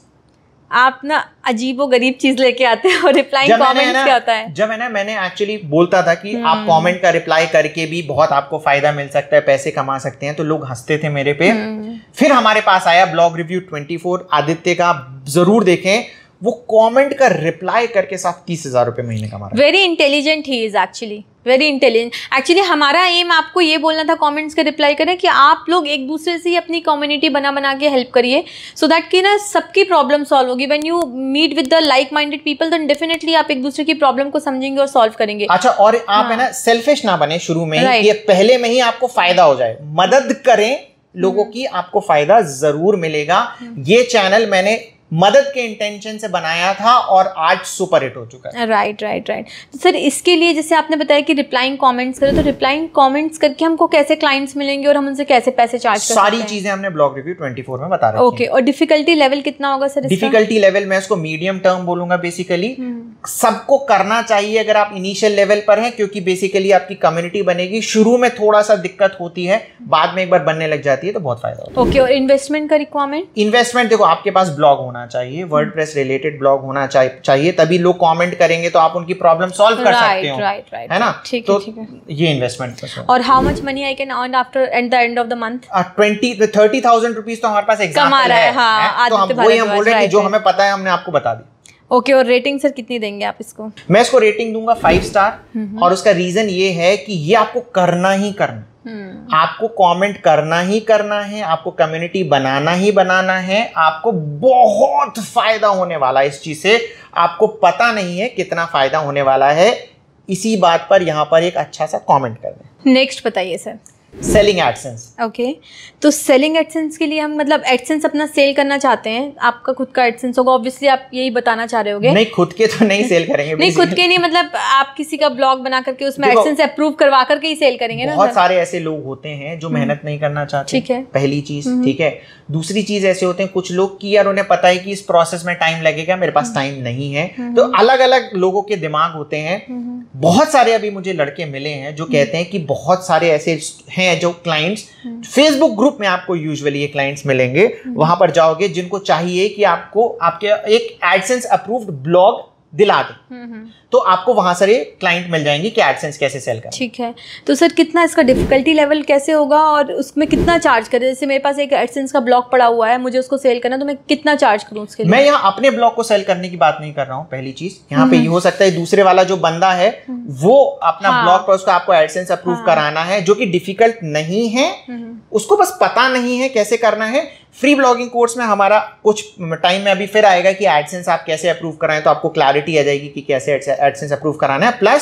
आप ना अजीबो गरीब चीज लेके आते हैं, और रिप्लाइंग कमेंट्स क्या होता है? जब है ना मैंने एक्चुअली बोलता था कि आप कमेंट का रिप्लाई करके भी बहुत आपको फायदा मिल सकता है, पैसे कमा सकते हैं, तो लोग हंसते थे मेरे पे। फिर हमारे पास आया blog review twenty four Aditya का, जरूर देखें, वो कमेंट का रिप्लाई करके साथ तीस हजार रुपए महीने कमा रहा है। Very intelligent he is actually, very intelligent. Actually हमारा एम आपको ये बोलना था कमेंट्स के रिप्लाई करें कि आप लोग एक दूसरे से ही अपनी कम्युनिटी बना बना के हेल्प करिए, सो दैट कि ना सबकी प्रॉब्लम सॉल्व होगी। When you meet with the like minded people then definitely आप एक दूसरे की प्रॉब्लम को समझेंगे और सॉल्व करेंगे। अच्छा, और आप हाँ. है ना सेल्फिश ना बने शुरू में, right. ये पहले में ही आपको फायदा हो जाए, मदद करें लोगों की, आपको फायदा जरूर मिलेगा। ये चैनल मैंने मदद के इंटेंशन से बनाया था और आज सुपर हिट हो चुका है। Right right right. तो सर इसके लिए जैसे आपने बताया कि रिप्लाइंग कमेंट्स करें, तो रिप्लाइंग कमेंट्स करके हमको कैसे क्लाइंट्स मिलेंगे और हम उनसे कैसे पैसे चार्ज कर सकते हैं? सारी चीजें हमने ब्लॉग रिव्यू ट्वेंटी फोर में बता रही हैं। ओके। और डिफिकल्टी लेवल कितना होगा सर? डिफिकल्टी लेवल मैं उसको मीडियम टर्म बोलूंगा। बेसिकली सबको करना चाहिए अगर आप इनिशियल लेवल पर हैं, क्योंकि बेसिकली आपकी कम्युनिटी बनेगी। शुरू में थोड़ा सा दिक्कत होती है, बाद में एक बार बनने लग जाती है तो बहुत फायदा होता है। ओके। और इन्वेस्टमेंट का रिक्वायरमेंट? इन्वेस्टमेंट देखो, आपके पास ब्लॉग होना चाहिए, वर्ड रिलेटेड ब्लॉग होना चाहिए, तभी लोग कमेंट करेंगे तो आप उनकी प्रॉब्लम सॉल्व कर सकते हो। राइट राइट, है ना? ठीक है, ठीक है। ये इन्वेस्टमेंट। और how much money I can earn after at the end of the month? Twenty thirty thousand rupees तो हमारे पास एग्जाम्पल है, हाँ, तो हम वही हम बोल रहे हैं कि जो हमें पता है हमने आपको बता दी। ओके। और रेटिंग सर कितनी देंगे आप इसको? मैं इसको रेटिंग दूंगा फाइव स्टार, और उसका रीजन ये है कि ये आपको करना ही करना, आपको कमेंट करना ही करना है, आपको कम्युनिटी बनाना ही बनाना है, आपको बहुत फायदा होने वाला है इस चीज से। आपको पता नहीं है कितना फायदा होने वाला है, इसी बात पर यहां पर एक अच्छा सा कमेंट कर दें। नेक्स्ट बताइए सर। Selling AdSense. ओके। तो सेलिंग एडसेंस के लिए हम मतलब एडसेंस अपना सेल करना चाहते हैं, आपका खुद का एडसेंस होगा, ऑब्वियसली आप यही बताना चाह रहे होगे। नहीं, खुद के तो नहीं सेल करेंगे। नहीं, खुद के नहीं, मतलब आप किसी का ब्लॉग बना करके उसमें एडसेंस अप्रूव करवा करके ही सेल करेंगे ना। बहुत सारे ऐसे लोग होते हैं जो मेहनत नहीं करना चाहते, ठीक है, पहली चीज, ठीक है। दूसरी चीज ऐसे होते हैं कुछ लोग कि यार उन्हें पता है कि इस प्रोसेस में टाइम लगेगा, मेरे पास टाइम नहीं है। तो अलग अलग लोगों के दिमाग होते हैं। बहुत सारे अभी मुझे लड़के मिले हैं जो कहते हैं कि बहुत सारे ऐसे हैं जो क्लाइंट्स फेसबुक ग्रुप में आपको यूजुअली ये क्लाइंट्स मिलेंगे, वहां पर जाओगे जिनको चाहिए कि आपको आपके एक एडसेंस अप्रूव्ड ब्लॉग दिला दे, तो आपको वहां से क्लाइंट मिल जाएंगे कि एडसेंस कैसे सेल करें। ठीक है। तो सर कितना इसका डिफिकल्टी लेवल कैसे होगा और उसमें कितना चार्ज करें? जैसे मेरे पास एक एडसेंस का ब्लॉग पड़ा हुआ है, मुझे उसको सेल करना, तो मैं कितना चार्ज करूं उसके लिए? मैं यहाँ अपने ब्लॉग को सेल करने की बात नहीं कर रहा हूँ। पहली चीज यहाँ पे ये हो सकता है दूसरे वाला जो बंदा है वो अपना हाँ। ब्लॉग पर उसको आपको एडसेंस अप्रूव हाँ। कराना है, जो कि डिफिकल्ट नहीं है, उसको बस पता नहीं है कैसे करना है। फ्री ब्लॉगिंग कोर्स में हमारा कुछ टाइम में अभी फिर आएगा कि एडसेंस आप कैसे अप्रूव कराएं, तो आपको क्लैरिटी आ जाएगी कि कैसे एडसेंस अप्रूव कराना है। प्लस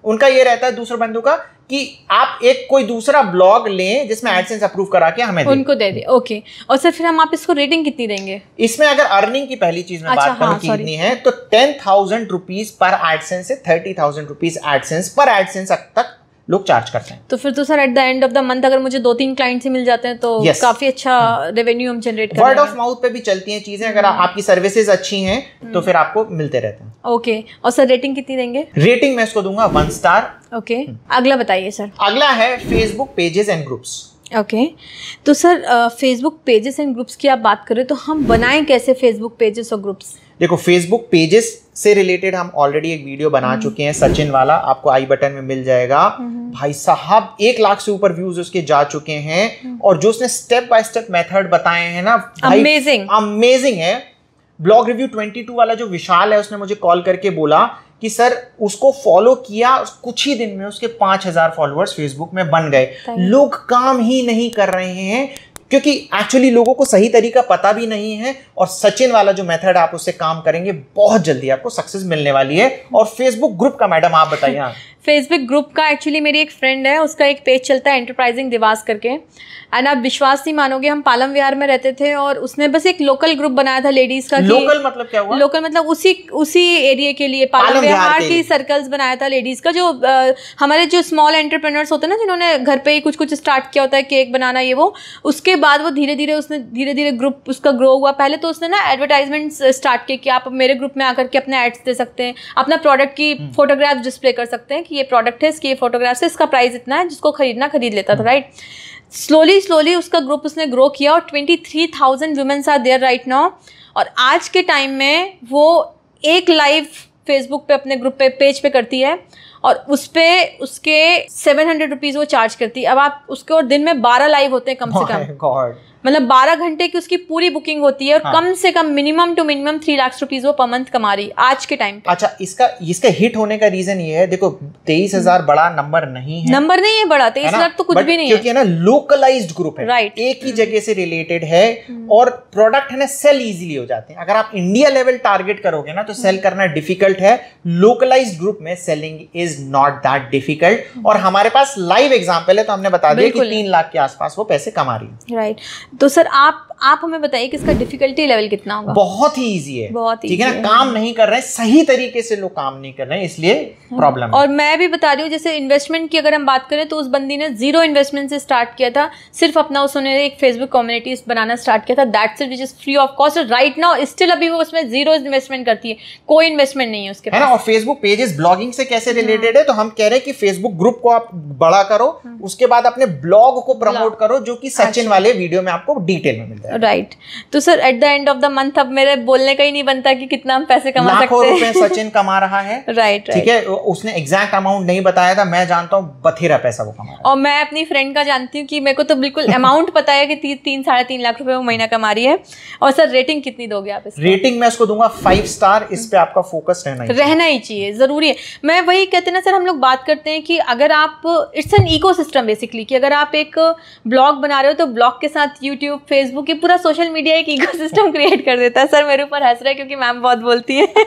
उनका ये रहता है दूसरे बंधु का कि आप एक कोई दूसरा ब्लॉग लें जिसमें एडसेंस अप्रूव करा के हमें उनको दे दे। ओके, और सर फिर हम आप इसको रेटिंग कितनी देंगे? इसमें अगर अर्निंग की पहली चीज में अच्छा, बात करूं हाँ, कितनी है, तो ten thousand rupees per AdSense से thirty thousand rupees AdSense per AdSense तक लोग चार्ज करते हैं। तो फिर तो sir at the end of the month अगर मुझे दो तीन क्लाइंट से मिल जाते हैं तो yes. काफी अच्छा रेवेन्यू हम जनरेट कर रहे हैं। वर्ड ऑफ माउथ पे भी चलती हैं चीजें, अगर आपकी सर्विसेज अच्छी हैं तो फिर आपको मिलते रहते हैं। ओके, और सर रेटिंग कितनी देंगे? रेटिंग मैं इसको दूंगा वन स्टार। ओके, अगला बताइए सर। अगला है Facebook pages and groups. Okay okay. तो sir Facebook pages and groups की आप बात करें तो हम बनाएं कैसे फेसबुक पेजेस और ग्रुप्स? देखो, फेसबुक पेजेस से रिलेटेड हम ऑलरेडी एक वीडियो बना चुके हैं, सचिन वाला, आपको आई बटन में मिल जाएगा। भाई साहब एक लाख से ऊपर व्यूज उसके जा चुके हैं, और जो उसने स्टेप बाय स्टेप मेथड बताए हैं ना, अमेजिंग अमेजिंग है। ब्लॉग रिव्यू ट्वेंटी टू वाला जो विशाल है, उसने मुझे कॉल करके बोला कि सर उसको फॉलो किया, कुछ ही दिन में उसके पांच हजार फॉलोअर्स फेसबुक में बन गए। लोग काम ही नहीं कर रहे हैं क्योंकि एक्चुअली लोगों को सही तरीका पता भी नहीं है, और सचिन वाला जो मेथड आप उससे काम करेंगे बहुत जल्दी आपको सक्सेस मिलने वाली है। और फेसबुक ग्रुप का मैडम आप बताइए। फेसबुक ग्रुप का एक्चुअली मेरी एक फ्रेंड है, उसका एक पेज चलता है एंटरप्राइजिंग दिवास करके, एंड आप विश्वास नहीं मानोगे, हम पालम विहार में रहते थे और उसने बस एक लोकल ग्रुप बनाया था लेडीज का। लोकल मतलब क्या हुआ? लोकल मतलब उसी उसी एरिया के लिए पालम विहार की सर्कल्स बनाया था लेडीज का, जो आ, हमारे जो स्मॉल एंटरप्रेन्योर्स होते हैं ना, जिन्होंने घर पे ही कुछ कुछ स्टार्ट किया होता है, केक बनाना ये वो, उसके बाद वो धीरे धीरे उसने धीरे धीरे ग्रुप उसका ग्रो हुआ। पहले तो उसने ना एडवर्टाइजमेंट स्टार्ट किया कि आप मेरे ग्रुप में आकर के अपने एड्स दे सकते हैं, अपना प्रोडक्ट की फोटोग्राफ डिस्प्ले कर सकते हैं कि ये प्रोडक्ट है, इसकी फोटोग्राफ से इसका प्राइस इतना है, जिसको खरीदना खरीद लेता था, राइट। स्लोली स्लोली उसका ग्रुप उसने ग्रो किया और twenty three thousand womens are there right now. और आज के टाइम में वो एक लाइव फेसबुक पे अपने ग्रुप पे पेज पे करती है, और उस पे उसके सेवन हंड्रेड रुपीज वो चार्ज करती है। अब आप उसके और दिन में बारह लाइव होते हैं कम से कम, मतलब बारह घंटे की उसकी पूरी बुकिंग होती है, और हाँ। कम से कम minimum two minimum three lakh rupees वो पर मंथ कमा रही आज के टाइम पे। अच्छा, इसका इसका हिट होने का रीजन ये है, देखो तेईस हजार बड़ा नंबर नहीं है, नंबर नहीं है बड़ा, तेईस हजार तो कुछ भी नहीं है, क्योंकि है ना लोकलाइज्ड ग्रुप है, राइट, एक ही जगह से रिलेटेड है, और प्रोडक्ट है ना सेल इजीली हो जाते हैं। अगर आप इंडिया लेवल टारगेट करोगे ना तो सेल करना डिफिकल्ट है, लोकलाइज्ड ग्रुप में selling is not that difficult. और हमारे पास लाइव एग्जांपल है, तो हमने बता दिया कि तीन लाख के आसपास वो पैसे कमा रही है, राइट। तो सर आप आप हमें बताइए कि इसका डिफिकल्टी लेवल कितना होगा? बहुत ही इजी है, बहुत ठीक है ना, काम नहीं कर रहे हैं, सही तरीके से लोग काम नहीं कर रहे हैं, इसलिए प्रॉब्लम है। और मैं भी बता रही हूँ, जैसे इन्वेस्टमेंट की अगर हम बात करें तो उस बंदी ने जीरो इन्वेस्टमेंट से स्टार्ट किया था, सिर्फ अपना उसने एक फेसबुक कम्युनिटी बनाना स्टार्ट किया था, that's it, which is free of cost. Right now still अभी वो उसमें जीरो इन्वेस्टमेंट करती है, कोई इन्वेस्टमेंट नहीं है उसके पास, है ना। और फेसबुक पेजेस ब्लॉगिंग से कैसे रिलेटेड है, तो हम कह रहे हैं कि फेसबुक ग्रुप को आप बड़ा करो, उसके बाद अपने ब्लॉग को प्रमोट करो, जो कि सचिन वाले वीडियो में आपको डिटेल में मिल जाएगा, राइट। तो sir at the end of the month अब मेरे बोलने का ही नहीं बनता कि कितना हम पैसे कमा सकते हैं। लाखों रुपए सचिन कमा रहा है, राइट, ठीक है। उसने एग्जैक्ट अमाउंट नहीं बताया था, मैं जानता हूँ बथेरा पैसा वो कमा रहा है। और मैं अपनी फ्रेंड का जानती हूँ कि मेरे को तो बिल्कुल अमाउंट पता है कि ती, तीन साढ़े तीन लाख रुपए वो महीना कमा रही है। और सर रेटिंग कितनी दोगे आप इसको? रेटिंग मैं इसको दूंगा फाइव स्टार। इस पे आपका फोकस रहना ही रहना ही चाहिए, जरूरी है। मैं वही कहते ना सर, हम लोग बात करते हैं कि अगर आप, इट्स एन इकोसिस्टम बेसिकली, कि अगर आप एक ब्लॉग बना रहे हो तो ब्लॉग के साथ यूट्यूब, फेसबुक, ये पूरा सोशल मीडिया एक इकोसिस्टम क्रिएट कर देता है। सर मेरे ऊपर हंस रहा है क्योंकि मैम बहुत बोलती है।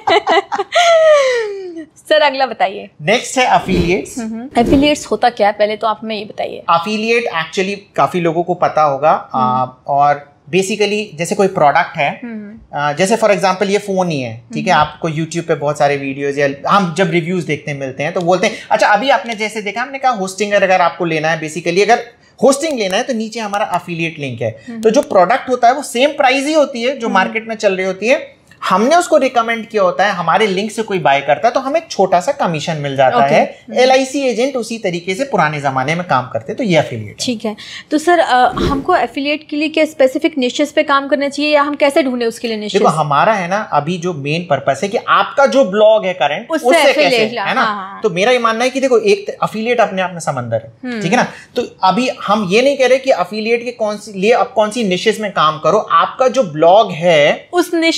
सर अगला बताइए। नेक्स्ट है अफिलिएट्स। अफिलिएट्स होता क्या है, पहले तो आप हमें ये बताइए। अफिलिएट एक्चुअली काफी लोगों को पता होगा, आ, और बेसिकली जैसे कोई प्रोडक्ट है, आ, जैसे फॉर एग्जांपल ये फोन ही है, ठीक है, आपको यूट्यूब पे बहुत सारे वीडियोस या हम जब रिव्यूज देखते हैं मिलते हैं तो बोलते हैं, अच्छा अभी आपने जैसे देखा, हमने कहा होस्टिंग अगर आपको लेना है, बेसिकली अगर होस्टिंग लेना है तो नीचे हमारा अफिलिएट लिंक है, तो जो प्रोडक्ट होता है वो सेम प्राइस ही होती है जो मार्केट में चल रही होती है, हमने उसको रिकमेंड किया होता है, हमारे लिंक से कोई बाय करता है तो हमें एक छोटा सा कमीशन मिल जाता okay. है। एल आई सी एजेंट उसी तरीके से पुराने जमाने में काम करते, तो ये एफिलिएट। ठीक है, तो सर आ, हमको एफिलिएट के लिए क्या स्पेसिफिक निशेस पे काम करना चाहिए, या हम कैसे ढूंढे उसके लिए निशेस? देखो हमारा है ना, अभी जो मेन पर्पस है कि आपका जो ब्लॉग है करंट उससे, उससे कैसे है ना, हाँ। तो मेरा ये मानना है कि देखो एक एफिलिएट अपने आप में समंदर है, ठीक है ना। तो अभी हम ये नहीं कह रहे कि एफिलिएट के कौन सी लिए अब कौन सी निशेस में काम करो, आपका जो ब्लॉग है उस निशेस उस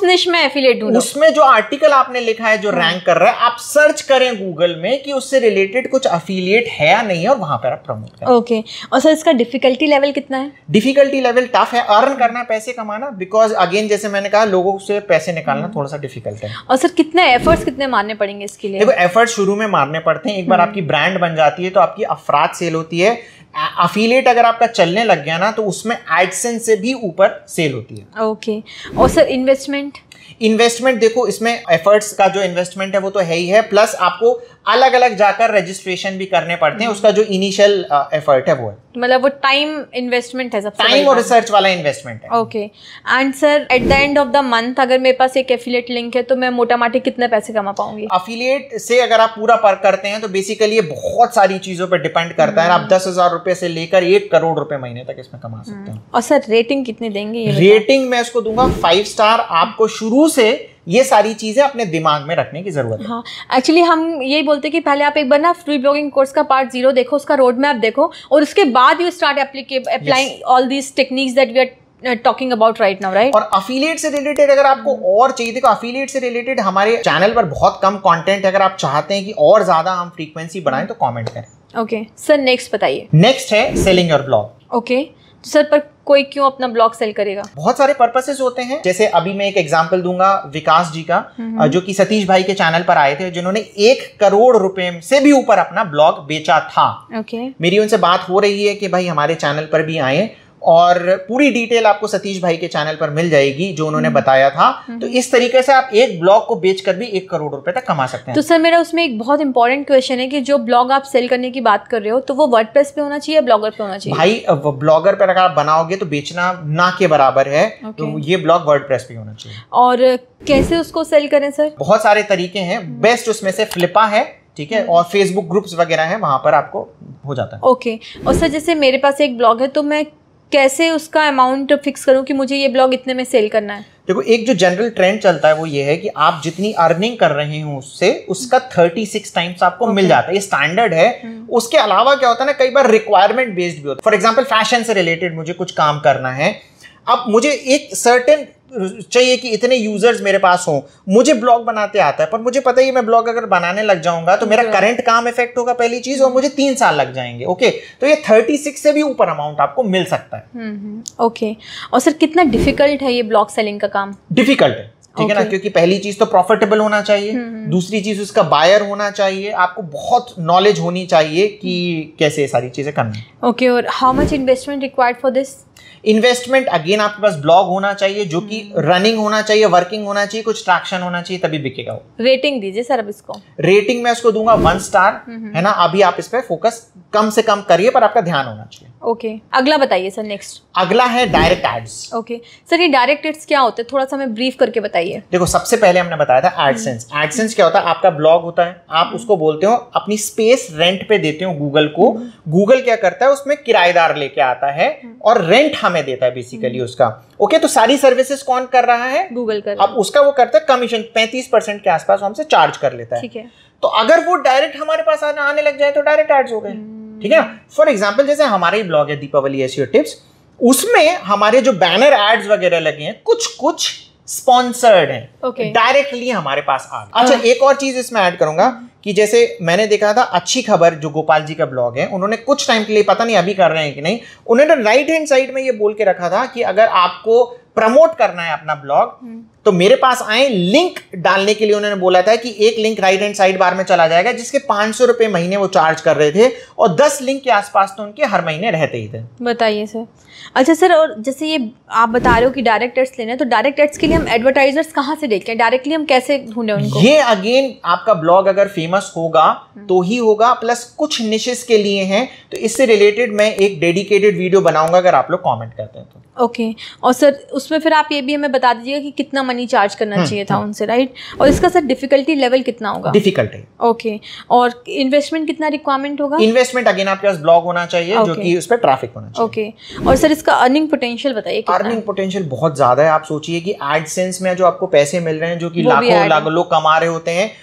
निश में एफिलिएट ढूंढो। उसमें जो आर्टिकल आपने लिखा है जो रैंक कर रहा है, आप सर्च करें गूगल में कि उससे रिलेटेड कुछ अफिलिएट है या नहीं है, और वहां पर आप प्रमोट करें। Okay okay. और सर इसका डिफिकल्टी लेवल कितना है? डिफिकल्टी लेवल टफ है, अर्न करना, पैसे कमाना, बिकॉज अगेन जैसे मैंने कहा लोगों से पैसे निकालना थोड़ा सा डिफिकल्ट है। और सर कितने एफर्ट्स कितने मारने पड़ेंगे इसके लिए? देखो एफर्ट शुरू में मारने पड़ते हैं, एक बार आपकी ब्रांड बन जाती है तो आपकी अफराद सेल होती है। अफिलिएट अगर आपका चलने लग गया ना तो उसमें एडसेंस से भी ऊपर सेल होती है। Okay okay. और सर इन्वेस्टमेंट? इन्वेस्टमेंट देखो इसमें एफर्ट्स का जो इन्वेस्टमेंट है वो तो है ही है, प्लस आपको अलग अलग जाकर रजिस्ट्रेशन भी करने पड़ते हैं। उसका जो इनिशियल एफर्ट है वो है, मतलब वो टाइम इन्वेस्टमेंट है, सबसे टाइम और रिसर्च वाला इन्वेस्टमेंट है। Okay and sir at the end of the month अगर मेरे पास एक एफिलिएट लिंक है तो मैं मोटा माटी कितने पैसे कमा पाऊंगी? अफिलिएट से अगर आप पूरा पर करते हैं तो बेसिकली ये बहुत सारी चीजों पर डिपेंड करता है। आप दस हजार रुपए से लेकर एक करोड़ रुपए महीने तक इसमें कमा सकते हैं। और सर रेटिंग कितनी देंगे? रेटिंग मैं इसको दूंगा फाइव स्टार। आपको शुरू से ये सारी चीजें अपने दिमाग में रखने की जरूरत है। हाँ एक्चुअली हम यही बोलते हैं कि पहले आप एक बार ना फ्री ब्लॉगिंग कोर्स का पार्ट जीरो देखो, उसका रोड मैप देखो, और उसके बाद you start applying all these techniques that we are talking about right now, right? और अफिलिएट से रिलेटेड अगर आपको और चाहिए, देखो अफिलिएट से रिलेटेड हमारे चैनल पर बहुत कम कंटेंट है। अगर आप चाहते हैं कि और ज्यादा हम फ्रीक्वेंसी बढ़ाएं तो कमेंट करें। ओके सर नेक्स्ट बताइए। नेक्स्ट है selling your blog. Okay sir पर कोई क्यों अपना ब्लॉग सेल करेगा? बहुत सारे पर्पसेस होते हैं। जैसे अभी मैं एक एग्जांपल दूंगा विकास जी का, जो कि सतीश भाई के चैनल पर आए थे, जिन्होंने एक करोड़ रुपए से भी ऊपर अपना ब्लॉग बेचा था। Okay okay. मेरी उनसे बात हो रही है कि भाई हमारे चैनल पर भी आए, और पूरी डिटेल आपको सतीश भाई के चैनल पर मिल जाएगी जो उन्होंने बताया था। तो इस तरीके से आप एक ब्लॉग को बेचकर भी एक करोड़ रुपए तक कमा सकते हैं। तो सर मेरा उसमें एक बहुत इंपॉर्टेंट क्वेश्चन है कि जो ब्लॉग आप सेल करने की बात कर रहे हो तो वो वर्डप्रेस पे होना चाहिए या ब्लॉगर पे होना चाहिए? भाई ब्लॉगर पर अगर आप बनाओगे तो बेचना ना के बराबर है। okay. तो ये ब्लॉग वर्डप्रेस पे होना चाहिए। और कैसे उसको सेल करें सर? बहुत सारे तरीके हैं, बेस्ट उसमें से फ्लिपा है, ठीक है, और फेसबुक ग्रुप्स वगैरह है, वहां पर आपको हो जाता है। Okay okay. और सर जैसे मेरे पास एक ब्लॉग है तो मैं कैसे उसका अमाउंट फिक्स करूं कि मुझे ये ब्लॉग इतने में सेल करना है? देखो एक जो जनरल ट्रेंड चलता है वो ये है कि आप जितनी अर्निंग कर रहे हो उससे उसका छत्तीस टाइम्स आपको okay. मिल जाता है। ये स्टैंडर्ड है। hmm. उसके अलावा क्या होता है ना, कई बार रिक्वायरमेंट बेस्ड भी होता है। फॉर एग्जांपल फैशन से रिलेटेड मुझे कुछ काम करना है, अब मुझे एक सर्टेन चाहिए कि इतने यूजर्स मेरे पास हों, मुझे ब्लॉग बनाते आता है, पर मुझे पता ही मैं ब्लॉग अगर बनाने लग जाऊंगा तो मेरा करंट काम इफेक्ट होगा पहली चीज, और मुझे तीन साल लग जाएंगे। ओके तो ये छत्तीस से भी ऊपर अमाउंट आपको मिल सकता है। ओके और सर कितना डिफिकल्ट है ये ब्लॉग सेलिंग का काम? डिफिकल्ट है, ठीक है ना, क्योंकि पहली चीज तो प्रॉफिटेबल होना चाहिए, दूसरी चीज उसका बायर होना चाहिए, आपको बहुत नॉलेज होनी चाहिए कि कैसे ये सारी चीजें करनी है। ओके और how much investment required for this? Investment again आपके पास ब्लॉग होना चाहिए जो कि रनिंग होना चाहिए, वर्किंग होना चाहिए, कुछ ट्रैक्शन होना चाहिए, तभी बिकेगा वो। रेटिंग दीजिए सर अब इसको। रेटिंग मैं उसको दूंगा वन स्टार, है ना। अभी आप इस पे फोकस कम से कम करिए, पर आपका ध्यान होना चाहिए। Okay okay. अगला बताइए सर नेक्स्ट। अगला है डायरेक्ट एड्स। ओके सर ये डायरेक्ट एड्स क्या होते हैं, थोड़ा सा हमें ब्रीफ करके बताइए। देखो सबसे पहले हमने बताया था एडसेंस। एडसेंस क्या होता है, आपका ब्लॉग होता है, आप उसको बोलते हो अपनी स्पेस रेंट पे देते हो गूगल को, गूगल क्या करता है उसमें किराएदार लेके आता है और रेंट हमें देता है बेसिकली उसका। ओके तो सारी सर्विसेज कौन कर रहा है? गूगल कर। अब उसका वो करता है कमीशन पैंतीस परसेंट के आसपास हमसे चार्ज कर लेता है। ठीक है। तो अगर वो डायरेक्ट हमारे पास आने आने लग जाए तो डायरेक्ट एड्स हो गए, ठीक है ना। फॉर एग्जाम्पल जैसे हमारा ही ब्लॉग है दीपावली एसईओ टिप्स, उसमें हमारे जो बैनर एड्स वगैरह लगे हैं कुछ कुछ स्पॉन्सर्ड हैं, okay. डायरेक्टली हमारे पास आ गए। अच्छा एक और चीज इसमें ऐड करूंगा कि जैसे मैंने देखा था अच्छी खबर जो गोपाल जी का ब्लॉग है, उन्होंने कुछ टाइम के लिए, पता नहीं अभी कर रहे हैं कि नहीं, उन्होंने राइट हैंड साइड में ये बोल के रखा था कि अगर आपको प्रमोट करना है अपना ब्लॉग तो मेरे पास आए। लिंक डालने के लिए उन्होंने बोला था कि एक link right hand side bar में चला जाएगा, जिसके पांच सौ रुपए महीने वो चार्ज कर रहे थे, और दस लिंक के आसपास तो उनके हर महीने रहते ही थे। बताइए सर। अच्छा सर और जैसे ये आप बता रहे हो कि डायरेक्ट एड्स लेने हैं, तो डायरेक्ट एड्स के लिए हम एडवर्टाइजर्स कहाँ से देखें, डायरेक्टली हम कैसे ढूंढें उनको? ये अगेन आपका ब्लॉग अगर फेमस होगा तो ही होगा, प्लस कुछ निशेस के लिए हैं, तो इससे रिलेटेड मैं एक डेडिकेटेड वीडियो बनाऊंगा अगर आप लोग कमेंट करते हैं तो। Okay okay. और सर उसमें फिर आप ये भी हमें बता दीजिएगा कि कितना मनी चार्ज करना चाहिए था उनसे, राइट? और इसका सर डिफिकल्टी लेवल कितना होगा? डिफिकल्ट है। Okay okay. और इन्वेस्टमेंट कितना रिक्वायरमेंट होगा? इन्वेस्टमेंट अगेन आपके पास ब्लॉग होना चाहिए, okay. जो कि उस पर ट्रैफिक होना चाहिए। Okay okay. और सर इसका अर्निंग पोटेंशियल बताइए। अर्निंग पोटेंशियल बहुत ज्यादा है। आप सोचिए कि एडसेंस में जो आपको पैसे मिल रहे हैं, जो कि लाखों लाखों लोग कमा रहे होते हैं,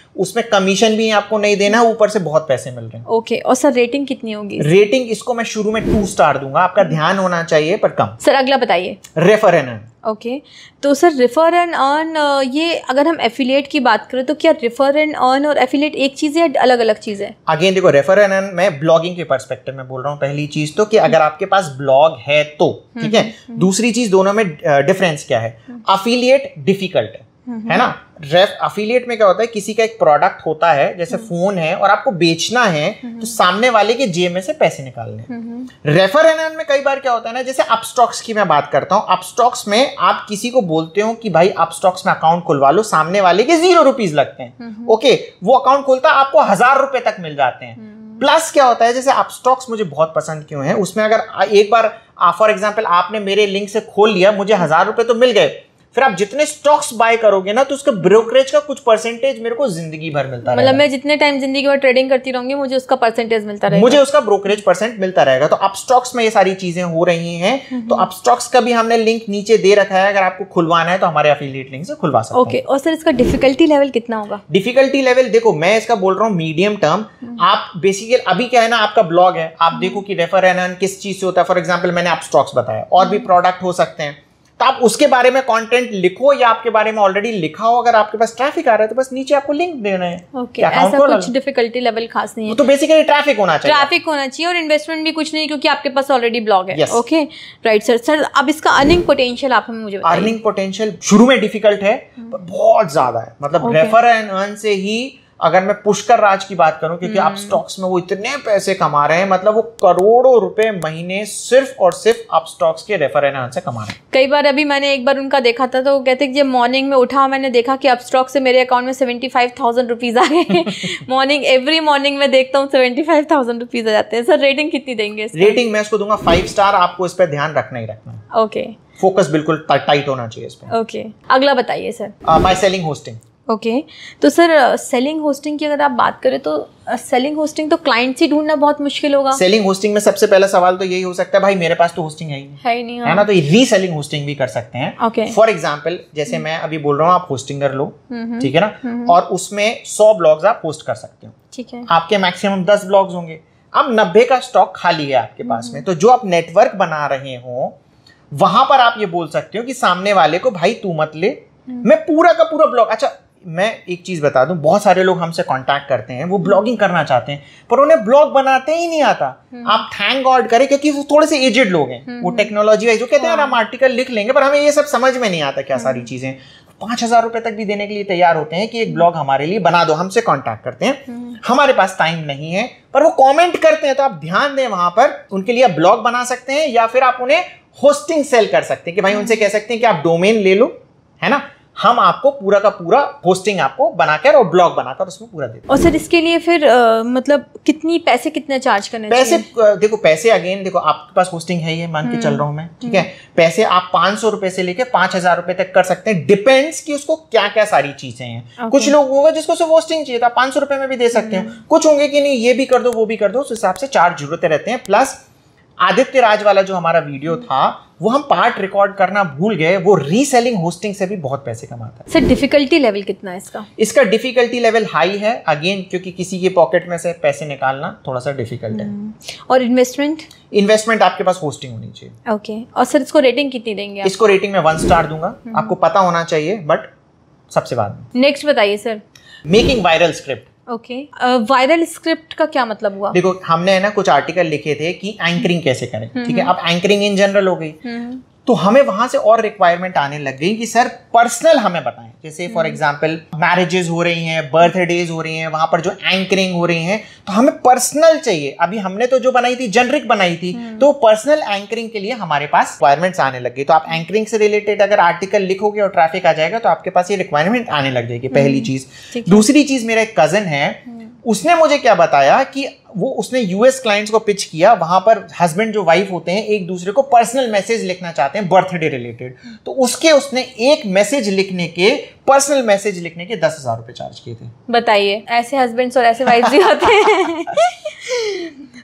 उसमें कमीशन भी आपको नहीं देना है, ऊपर से बहुत पैसे मिल रहे हैं। Okay okay. और सर रेटिंग कितनी होगी? रेटिंग इसको मैं शुरू में टू स्टार दूंगा, आपका ध्यान होना चाहिए पर कम। सर अगला बताइए। Refer and earn. Okay okay. तो सर रेफर एंड अर्न, ये अगर हम एफिलिएट की बात करें तो क्या रेफर एंड अर्न और एफिलिएट एक चीज है या अलग अलग चीज है? अगेन देखो, रेफर एंड अर्न मैं ब्लॉगिंग के पर्सपेक्टिव में बोल रहा हूँ। पहली चीज तो कि अगर आपके पास ब्लॉग है तो ठीक है। दूसरी चीज दोनों में डिफरेंस क्या है? अफिलिएट डिफिकल्ट है है ना। रेफ अफिलिएट में क्या होता है, किसी का एक प्रोडक्ट होता है जैसे फोन है और आपको बेचना है तो सामने वाले के जेब में से पैसे निकालने। रेफर एंड अर्न में कई बार क्या होता है ना, जैसे अपस्टॉक्स की मैं बात करता हूँ, अपस्टॉक्स में आप किसी को बोलते हो कि भाई अपस्टॉक्स में अकाउंट खुलवा लो, सामने वाले के जीरो रुपीज लगते हैं। ओके, वो अकाउंट खोलता है, आपको हजार रुपए तक मिल जाते हैं। प्लस क्या होता है, जैसे अपस्टॉक्स मुझे बहुत पसंद क्यों है, उसमें अगर एक बार फॉर एग्जांपल आपने मेरे लिंक से खोल लिया, मुझे हजार रुपए तो मिल गए, फिर आप जितने स्टॉक्स बाय करोगे ना तो उसका ब्रोकरेज का कुछ परसेंटेज मेरे को जिंदगी भर मिलता रहेगा। मतलब मैं जितने टाइम जिंदगी में ट्रेडिंग करती रहूंगी मुझे उसका परसेंटेज मिलता रहेगा, मुझे उसका ब्रोकरेज परसेंट मिलता रहेगा। तो अप स्टॉक्स में ये सारी चीजें हो रही हैं। तो अप स्टॉक्स का भी हमने लिंक नीचे दे रखा है, अगर आपको खुलवाना है तो हमारे एफिलिएट लिंक से खुलवा सकते हैं। ओके, और सर इसका डिफिकल्टी लेवल कितना होगा? डिफिकल्टी लेवल देखो, मैं इसका बोल रहा हूँ मीडियम टर्म। आप बेसिकली अभी क्या है ना, आपका ब्लॉग है, आप देखो कि रेफर एंड अर्न किस चीज से होता है। फॉर एग्जाम्पल मैंने अप स्टॉक्स बताया, और भी प्रोडक्ट हो सकते हैं, तो आप उसके बारे में कंटेंट लिखो या आपके बारे में ऑलरेडी लिखा हो। अगर आपके पास ट्रैफिक आ रहा है तो बस नीचे आपको लिंक देना है। ओके, ऐसा कुछ डिफिकल्टी लेवल खास नहीं है, तो बेसिकली ट्रैफिक होना चाहिए, ट्रैफिक होना चाहिए और इन्वेस्टमेंट भी कुछ नहीं, क्योंकि आपके पास ऑलरेडी ब्लॉग है। Okay right sir. सर अब इसका अर्निंग पोटेंशियल आप हमें मुझे बताइए। अर्निंग पोटेंशियल शुरू में डिफिकल्ट है पर बहुत ज्यादा है। मतलब रेफर एंड अर्न से ही अगर मैं पुष्कर राज की बात करूं, क्योंकि आप स्टॉक्स में वो इतने पैसे कमा रहे हैं, मतलब वो करोड़ों रुपए महीने सिर्फ और सिर्फ आप स्टॉक्स के रेफर एंड अर्न से कमा रहे हैं। कई बार अभी मैंने एक बार उनका देखा था तो वो कहते कि जब मॉर्निंग में उठा मैंने देखा कि अब स्टॉक से मेरे अकाउंट में सेवेंटी फाइव थाउजेंड रुपीज आ गए हैं। मॉर्निंग एवरी मॉर्निंग में देखता हूँ सेवेंटी फाइव थाउजेंड रुपीज आ जाते हैं। सर रेटिंग कितनी देंगे? रेटिंग मैं इसको दूंगा फाइव स्टार। आपको इस पर ध्यान रखना ही रखना है। ओके, फोकस बिल्कुल टाइट होना चाहिए इस पे। ओके, अगला बताइए sir. My selling hosting. Okay okay. तो सर सेलिंग होस्टिंग की अगर आप बात करें तो सेलिंग होस्टिंग तो क्लाइंट्स ही ढूंढना बहुत मुश्किल होगा। सेलिंग होस्टिंग में सबसे पहला सवाल तो यही हो सकता है, भाई मेरे पास तो होस्टिंग है ही नहीं, है ही नहीं, है ना। तो ये रीसेलिंग होस्टिंग भी कर सकते हैं। ओके, फॉर एग्जांपल जैसे मैं अभी बोल रहा हूँ, आप होस्टिंगर लो, ठीक है ना, और उसमें सौ ब्लॉग्स आप होस्ट कर सकते हो, ठीक है। आपके मैक्सिमम दस ब्लॉग्स होंगे। अब नब्बे का स्टॉक खाली है आपके पास में, तो जो आप नेटवर्क बना रहे हो वहां पर आप ये बोल सकते हो कि सामने वाले को भाई तू मत ले, मैं पूरा का पूरा ब्लॉग। अच्छा मैं एक चीज बता दूं, बहुत सारे लोग हमसे कांटेक्ट करते हैं, वो ब्लॉगिंग करना चाहते हैं पर उन्हें ब्लॉग बनाते ही नहीं आता। आप थैंक गॉड करें, क्योंकि वो थोड़े से एजेड लोग हैं, वो टेक्नोलॉजी वाइज, जो कहते हैं हम आर्टिकल लिख लेंगे पर हमें ये सब समझ में नहीं आता क्या सारी चीजें। पांच हजार रुपए तक भी देने के लिए तैयार होते हैं कि एक ब्लॉग हमारे लिए बना दो, हमसे कांटेक्ट करते हैं। हमारे पास टाइम नहीं है पर वो कमेंट करते हैं, तो आप ध्यान दें वहां पर। उनके लिए ब्लॉग बना सकते हैं या फिर आप उन्हें होस्टिंग सेल कर सकते हैं कि भाई उनसे कह सकते हैं कि आप डोमेन ले लो, है ना, हम आपको पूरा का पूरा होस्टिंग आपको बनाकर और ब्लॉग बनाकर उसमें पूरा देते हैं। और सर इसके लिए फिर आ, मतलब कितनी पैसे कितने चार्ज करने पैसे चाहिए? देखो पैसे अगेन देखो, आपके पास होस्टिंग है, ये मान के चल रहा हूं मैं, ठीक है। पैसे आप पांच सौ रुपए से लेके पांच हजार रुपए तक कर सकते हैं, डिपेंड्स कि उसको क्या क्या सारी चीजें हैं। okay. कुछ लोग होगा जिसको सिर्फ होस्टिंग चाहिए था, पांच सौ रुपए में भी दे सकते हो। कुछ होंगे कि नहीं ये भी कर दो वो भी कर दो, उस हिसाब से चार्ज जुड़ते रहते हैं। प्लस आदित्य राज वाला जो हमारा वीडियो था वो हम पार्ट रिकॉर्ड करना भूल गए, वो रीसेलिंग होस्टिंग से भी बहुत पैसे कमाता है। सर डिफिकल्टी लेवल कितना है इसका? इसका डिफिकल्टी लेवल हाई है, अगेन क्योंकि किसी के पॉकेट में से पैसे निकालना थोड़ा सा डिफिकल्ट है। और इन्वेस्टमेंट? इन्वेस्टमेंट आपके पास होस्टिंग होनी चाहिए। ओके, और सर इसको रेटिंग कितनी देंगे आप? इसको रेटिंग में वन स्टार दूंगा, आपको पता होना चाहिए, बट सबसे बाद में। नेक्स्ट बताइए sir. Making viral script. Okay, viral script का क्या मतलब हुआ? देखो हमने है ना कुछ आर्टिकल लिखे थे कि एंकरिंग कैसे करें, ठीक है। अब एंकरिंग इन जनरल हो गई, तो हमें वहां से और रिक्वायरमेंट आने लग गई कि सर पर्सनल हमें बताएं। जैसे फॉर एग्जांपल मैरिजेस हो रही हैं, बर्थडेज हो रही हैं, वहां पर जो एंकरिंग हो रही है, तो हमें पर्सनल चाहिए। अभी हमने तो जो बनाई थी जेनरिक बनाई थी, तो पर्सनल एंकरिंग के लिए हमारे पास रिक्वायरमेंट्स आने लग गई। तो आप एंकरिंग से रिलेटेड अगर आर्टिकल लिखोगे और ट्रैफिक आ जाएगा तो आपके पास ये रिक्वायरमेंट आने लग जाएगी, पहली चीज। दूसरी चीज, मेरा एक कजन है, उसने मुझे क्या बताया कि वो उसने यूएस क्लाइंट्स को पिच किया, वहां पर हस्बैंड जो वाइफ होते हैं एक दूसरे को पर्सनल मैसेज लिखना चाहते हैं बर्थडे रिलेटेड, तो उसके उसने एक मैसेज लिखने के, पर्सनल मैसेज लिखने के दस हजार रुपए चार्ज किए थे। बताइए, ऐसे हस्बैंड्स और ऐसे वाइफ भी होते हैं।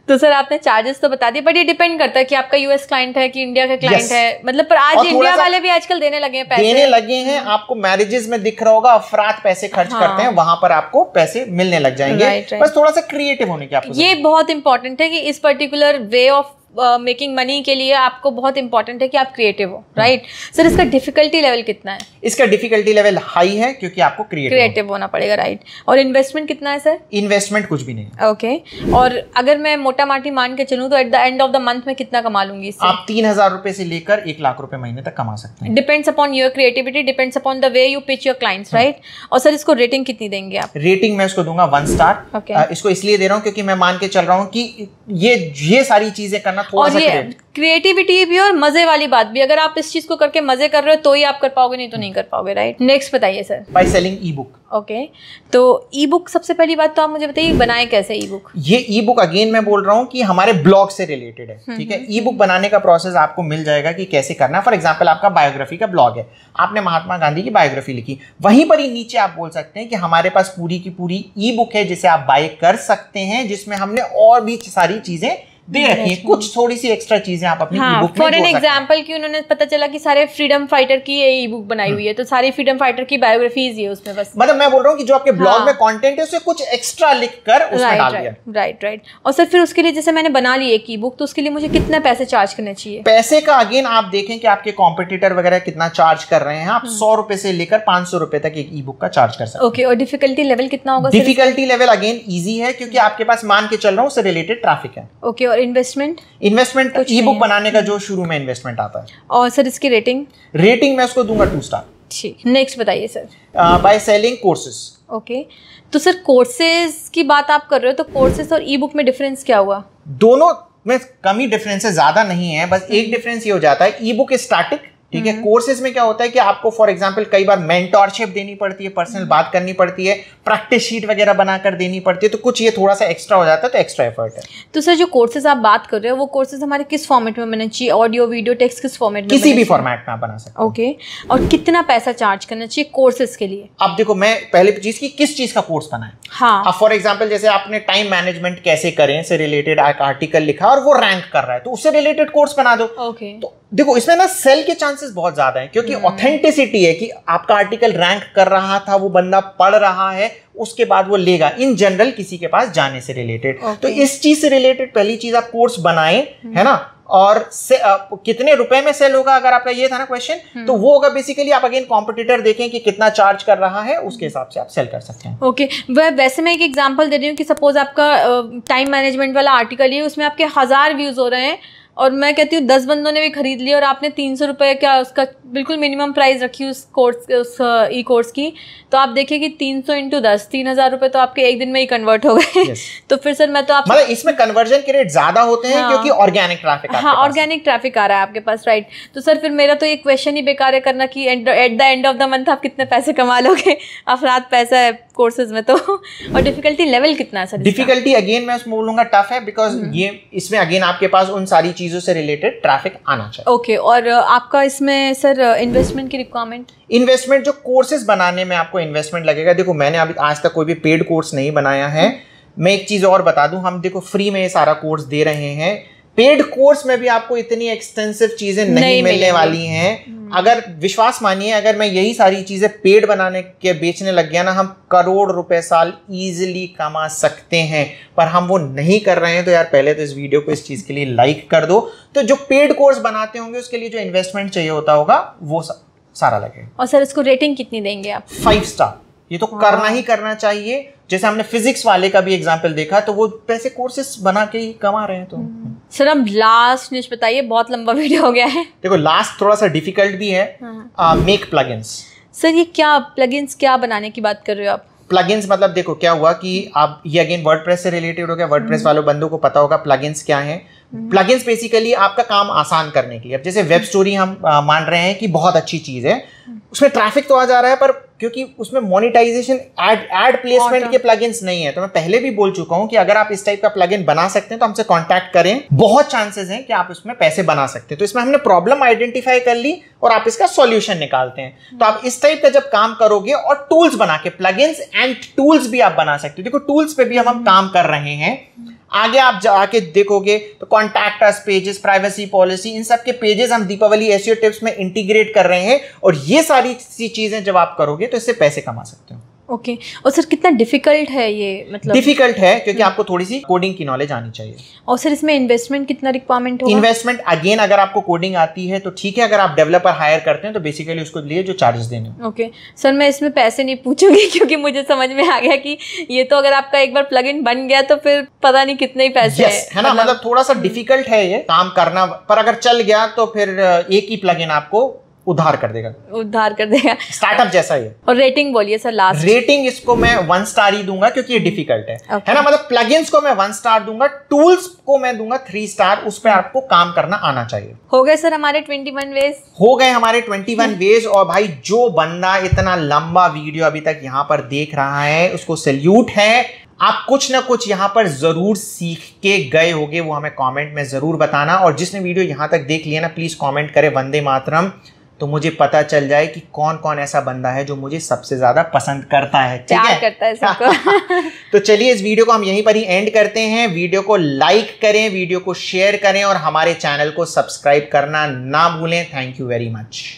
तो सर आपने चार्जेस तो बता दिए, बट ये डिपेंड करता है कि आपका यूएस क्लाइंट है कि इंडिया का क्लाइंट yes. है, मतलब पर आज इंडिया वाले भी आजकल देने लगे हैं पैसे, देने लगे हैं। आपको मैरिजेस में दिख रहा होगा अफरात पैसे खर्च हाँ. करते हैं, वहां पर आपको पैसे मिलने लग जाएंगे। right, right. बस थोड़ा सा क्रिएटिव होने की आपको, ये बहुत इंपॉर्टेंट है कि इस particular way of making uh, money के लिए आपको बहुत इंपॉर्टेंट है कि आप क्रिएटिव हो। Right right? सर इसका डिफिकल्टी लेवल कितना है? इसका डिफिकल्टी लेवल हाई है क्योंकि आपको क्रिएटिव क्रिएटिव होना पड़ेगा। Right right? और इन्वेस्टमेंट कितना है सर? इन्वेस्टमेंट कुछ भी नहीं है। Okay okay. और अगर मैं मोटा माटी मान के चलूँ तो at the end of the month में कितना कमा लूंगी इससे? आप तीन हजार रुपए से लेकर एक लाख रुपए महीने तक कमा सकते हैं। Depends upon your creativity, depends upon the way you pitch your clients. Right, और सर इसको रेटिंग कितनी देंगे आप? रेटिंग मैं इसको दूंगा वन स्टार। okay. uh, इसको इसलिए दे रहा हूँ क्योंकि मैं मान के चल रहा हूँ कि ये ये सारी चीजें करना थोड़ा सा क्रिएटिविटी भी और मजे वाली बात भी, अगर आप इस चीज को करके मजे कर रहे हो तो ही आप कर पाओगे, नहीं तो नहीं कर पाओगे। राइट, नेक्स्ट बताइए sir. By selling e book. Okay, तो ई बुक सबसे पहली बात तो आप मुझे बताइए बनाएं कैसे ई बुक? ये ई बुक अगेन मैं बोल रहा हूँ कि हमारे ब्लॉग से रिलेटेड है। ठीक है, ई बुक बनाने का प्रोसेस आपको मिल जाएगा कि कैसे करना है। फॉर एग्जाम्पल आपका बायोग्राफी का ब्लॉग है, आपने महात्मा गांधी की बायोग्राफी लिखी, वहीं पर ही नीचे आप बोल सकते हैं कि हमारे पास पूरी की पूरी ई बुक है जिसे आप बाय कर सकते हैं, जिसमें हमने और भी सारी चीजें दे रखी है, कुछ थोड़ी सी एक्स्ट्रा चीजें आप अपनी हाँ, ई बुक में फॉर एन एग्जांपल कि उन्होंने पता चला कि सारे फ्रीडम फाइटर की ये ई बुक बनाई हुई है, तो सारी फ्रीडम फाइटर की बायोग्राफीज है उसमें। बस मतलब मैं बोल रहा हूँ कि जो आपके ब्लॉग हाँ, में कंटेंट है उसे कुछ एक्स्ट्रा लिखकर उसमें डाल दिया। Right right. और सर फिर उसके लिए जैसे मैंने बना ली एक ई बुक, तो उसके लिए मुझे कितने पैसे चार्ज करने चाहिए? पैसे का अगेन आप देखें कि आपके कॉम्पिटिटर वगैरह कितना चार्ज कर रहे हैं। आप सौ रुपए से लेकर पांच सौ रुपए तक एक ई बुक का चार्ज कर सकते हैं। ओके, और डिफिकल्टी लेवल कितना होगा? डिफिकल्टी लेवल अगेन ईजी है क्योंकि आपके पास मान के चल रहा हूँ उससे रिलेटेड ट्रैफिक है। ओके, और इन्वेस्टमेंट? इन्वेस्टमेंट ई बुक बनाने का जो शुरू में इन्वेस्टमेंट आता है। और सर इसकी रेटिंग? रेटिंग मैं उसको दूंगा टू स्टार। ठीक, नेक्स्ट बताइए sir. By selling courses. Okay, तो सर कोर्सेज की बात आप कर रहे हो, तो कोर्सेज और ई बुक में डिफरेंस क्या हुआ? दोनों में कम ही डिफरेंस है, ज्यादा नहीं है। बस एक डिफरेंस ये हो जाता है, ई बुक स्टैटिक, ठीक है। कोर्सेज में क्या होता है कि आपको फॉर एग्जांपल कई बार मेंटोरशिप देनी पड़ती है, पर्सनल बात करनी पड़ती है, प्रैक्टिस शीट वगैरह बनाकर देनी पड़ती है, तो कुछ ये थोड़ा सा एक्स्ट्रा हो जाता है, तो एक्स्ट्रा एफर्ट है। तो सर जो कोर्सेज आप बात कर रहे हो वो कोर्सेज हमारे किस फॉर्मेट में बनना चाहिए? ऑडियो, वीडियो, टेक्स्ट, किस फॉर्मेट में? किसी भी फॉर्मेट में आप बना सकते हैं। ओके, और कितना पैसा चार्ज करना चाहिए कोर्सेज के लिए? अब देखो, मैं पहले चीज की किस चीज का कोर्स बनाए। हाँ, अब फॉर एग्जांपल जैसे आपने टाइम मैनेजमेंट कैसे करें से रिलेटेड एक आर्टिकल लिखा और वो रैंक कर रहा है, तो उससे रिलेटेड कोर्स बना दो। ओके, तो देखो इसमें ना सेल के चांसेस बहुत ज्यादा हैं क्योंकि ऑथेंटिसिटी है कि आपका आर्टिकल रैंक कर रहा था, वो बंदा पढ़ रहा है, उसके बाद वो लेगा इन जनरल किसी के पास जाने से रिलेटेड। okay. तो इस चीज से रिलेटेड पहली चीज आप कोर्स बनाएं, है ना। और से, आ, कितने रुपए में सेल होगा, अगर आपका ये था ना क्वेश्चन, तो वो होगा बेसिकली आप अगेन कॉम्पिटिटर देखें कि कितना चार्ज कर रहा है, उसके हिसाब से आप सेल कर सकते हैं। Okay okay. वैसे मैं एक एग्जांपल दे रही हूँ कि सपोज आपका टाइम मैनेजमेंट वाला आर्टिकल है, उसमें आपके हजार व्यूज हो रहे हैं और मैं कहती हूँ दस बंदों ने भी खरीद लिया और आपने तीन सौ रुपये क्या उसका बिल्कुल मिनिमम प्राइस रखी उस कोर्स उस ई कोर्स की, तो आप देखिए कि तीन सौ इंटू दस तीन हजार रुपये तो आपके एक दिन में ही कन्वर्ट हो गए। yes. तो फिर सर मैं तो आप मतलब इसमें कन्वर्जन के रेट ज्यादा होते हैं। हाँ, क्योंकि ऑर्गेनिक ट्रैफिक हाँ ऑर्गेनिक ट्रैफिक आ रहा है आपके पास। राइट, तो सर फिर मेरा तो ये क्वेश्चन ही बेकार है करना कि at the end of the month आप कितने पैसे कमा लोगे? अफरात पैसा है कोर्सेज में तो। और डिफिकल्टी लेवल कितना है सर? डिफिकल्टी अगेन मैं उसमें बोलूंगा टफ है बिकॉज ये इसमें अगेन आपके पास उन सारी चीजों से रिलेटेड ट्रैफिक आना चाहिए। ओके okay, और आपका इसमें सर इन्वेस्टमेंट की रिक्वायरमेंट? इन्वेस्टमेंट जो कोर्सेज बनाने में आपको इन्वेस्टमेंट लगेगा, देखो मैंने अभी आज तक कोई भी पेड कोर्स नहीं बनाया है। मैं एक चीज और बता दूं, हम देखो फ्री में ये सारा कोर्स दे रहे हैं। पेड कोर्स में भी आपको इतनी एक्सटेंसिव चीजें नहीं, नहीं मिलने वाली हैं। अगर विश्वास मानिए, अगर मैं यही सारी चीजें पेड बनाने के बेचने लग गया ना, हम करोड़ रुपए साल इजीली कमा सकते हैं, पर हम वो नहीं कर रहे हैं। तो यार पहले तो इस वीडियो को इस चीज के लिए लाइक कर दो। तो जो पेड कोर्स बनाते होंगे उसके लिए जो इन्वेस्टमेंट चाहिए होता होगा वो सारा लगेगा। और सर इसको रेटिंग कितनी देंगे आप? Five star. ये तो करना ही करना चाहिए। जैसे हमने फिजिक्स वाले का भी एग्जांपल देखा, तो वो पैसे कोर्सेस बना के ही कमा रहे हैं। तो सर अब लास्ट निश बताइए, बहुत लंबा वीडियो हो गया है। देखो लास्ट थोड़ा सा डिफिकल्ट भी है। Make plugins. सर ये क्या प्लगइन्स क्या बनाने की बात कर रहे हो आप? प्लगइन्स मतलब देखो क्या हुआ कि आप ये अगेन वर्डप्रेस से रिलेटेड हो गया। वर्डप्रेस वालों बंदों को पता होगा प्लगइन्स क्या है। प्लगइन्स बेसिकली आपका काम आसान करने के लिए। अब जैसे वेब स्टोरी हम आ, मान रहे हैं कि बहुत अच्छी चीज है, उसमें ट्रैफिक तो आ जा रहा है, पर क्योंकि उसमें मोनेटाइजेशन एड एड प्लेसमेंट के प्लगइन्स नहीं है। तो मैं पहले भी बोल चुका हूं कि अगर आप इस टाइप का प्लगइन बना सकते हैं तो हमसे कांटेक्ट करें, बहुत चांसेस हैं कि आप उसमें पैसे बना सकते हैं। तो इसमें हमने प्रॉब्लम आइडेंटिफाई कर ली और आप इसका सॉल्यूशन निकालते हैं। तो आप इस टाइप का जब काम करोगे और टूल्स बना के, प्लगइन्स एंड टूल्स भी आप बना सकते हो। देखो टूल्स पे भी हम हम काम कर रहे हैं। आगे आप जाके देखोगे तो contact us pages, privacy policy, इन सब के पेजेस हम दीपावली एसईओ टिप्स में इंटीग्रेट कर रहे हैं और ये सारी सी चीजें जब आप करोगे तो इससे पैसे कमा सकते हो। Okay okay. और सर कितना डिफिकल्ट है ये, मतलब डिफिकल्ट है क्योंकि आपको थोड़ी सी कोडिंग की नॉलेज आनी चाहिए। और सर इसमें इन्वेस्टमेंट कितना रिक्वायरमेंट होगा? इन्वेस्टमेंट अगेन अगर आपको कोडिंग आती है तो ठीक है, अगर आप डेवलपर हायर करते हैं तो बेसिकली उसको लिए जो चार्जेस देने। Okay okay. सर मैं इसमें पैसे नहीं पूछूंगी क्योंकि मुझे समझ में आ गया कि ये तो अगर आपका एक बार प्लगइन बन गया तो फिर पता नहीं कितने ही पैसे yes, है ना, मतलब थोड़ा सा डिफिकल्ट है ये काम करना, पर अगर चल गया तो फिर एक ही प्लगइन आपको उद्धार कर देगा, उद्धार कर देगा, स्टार्टअप जैसा ही है। और रेटिंग बोलिए सर लास्ट। रेटिंग इसको मैं वन स्टार ही दूंगा क्योंकि ये डिफिकल्ट है okay. है ना, मतलब प्लगइन्स को मैं वन स्टार दूंगा, टूल्स को मैं दूंगा थ्री स्टार, उस पर आपको काम करना आना चाहिए। हो गए सर हमारे ट्वेंटी वन वेज, हो गए हमारे ट्वेंटी वन वेज। और भाई जो बंदा इतना लंबा वीडियो अभी तक यहाँ पर देख रहा है उसको सैल्यूट है। आप कुछ ना कुछ यहाँ पर जरूर सीख के गए होगे, वो हमें कमेंट में जरूर बताना। और जिसने वीडियो यहाँ तक देख लिया ना, प्लीज कमेंट करे वंदे मातरम, तो मुझे पता चल जाए कि कौन कौन ऐसा बंदा है जो मुझे सबसे ज्यादा पसंद करता है, ठीक है? करता है सबको। तो चलिए इस वीडियो को हम यहीं पर ही एंड करते हैं। वीडियो को लाइक करें, वीडियो को शेयर करें और हमारे चैनल को सब्सक्राइब करना ना भूलें। Thank you very much.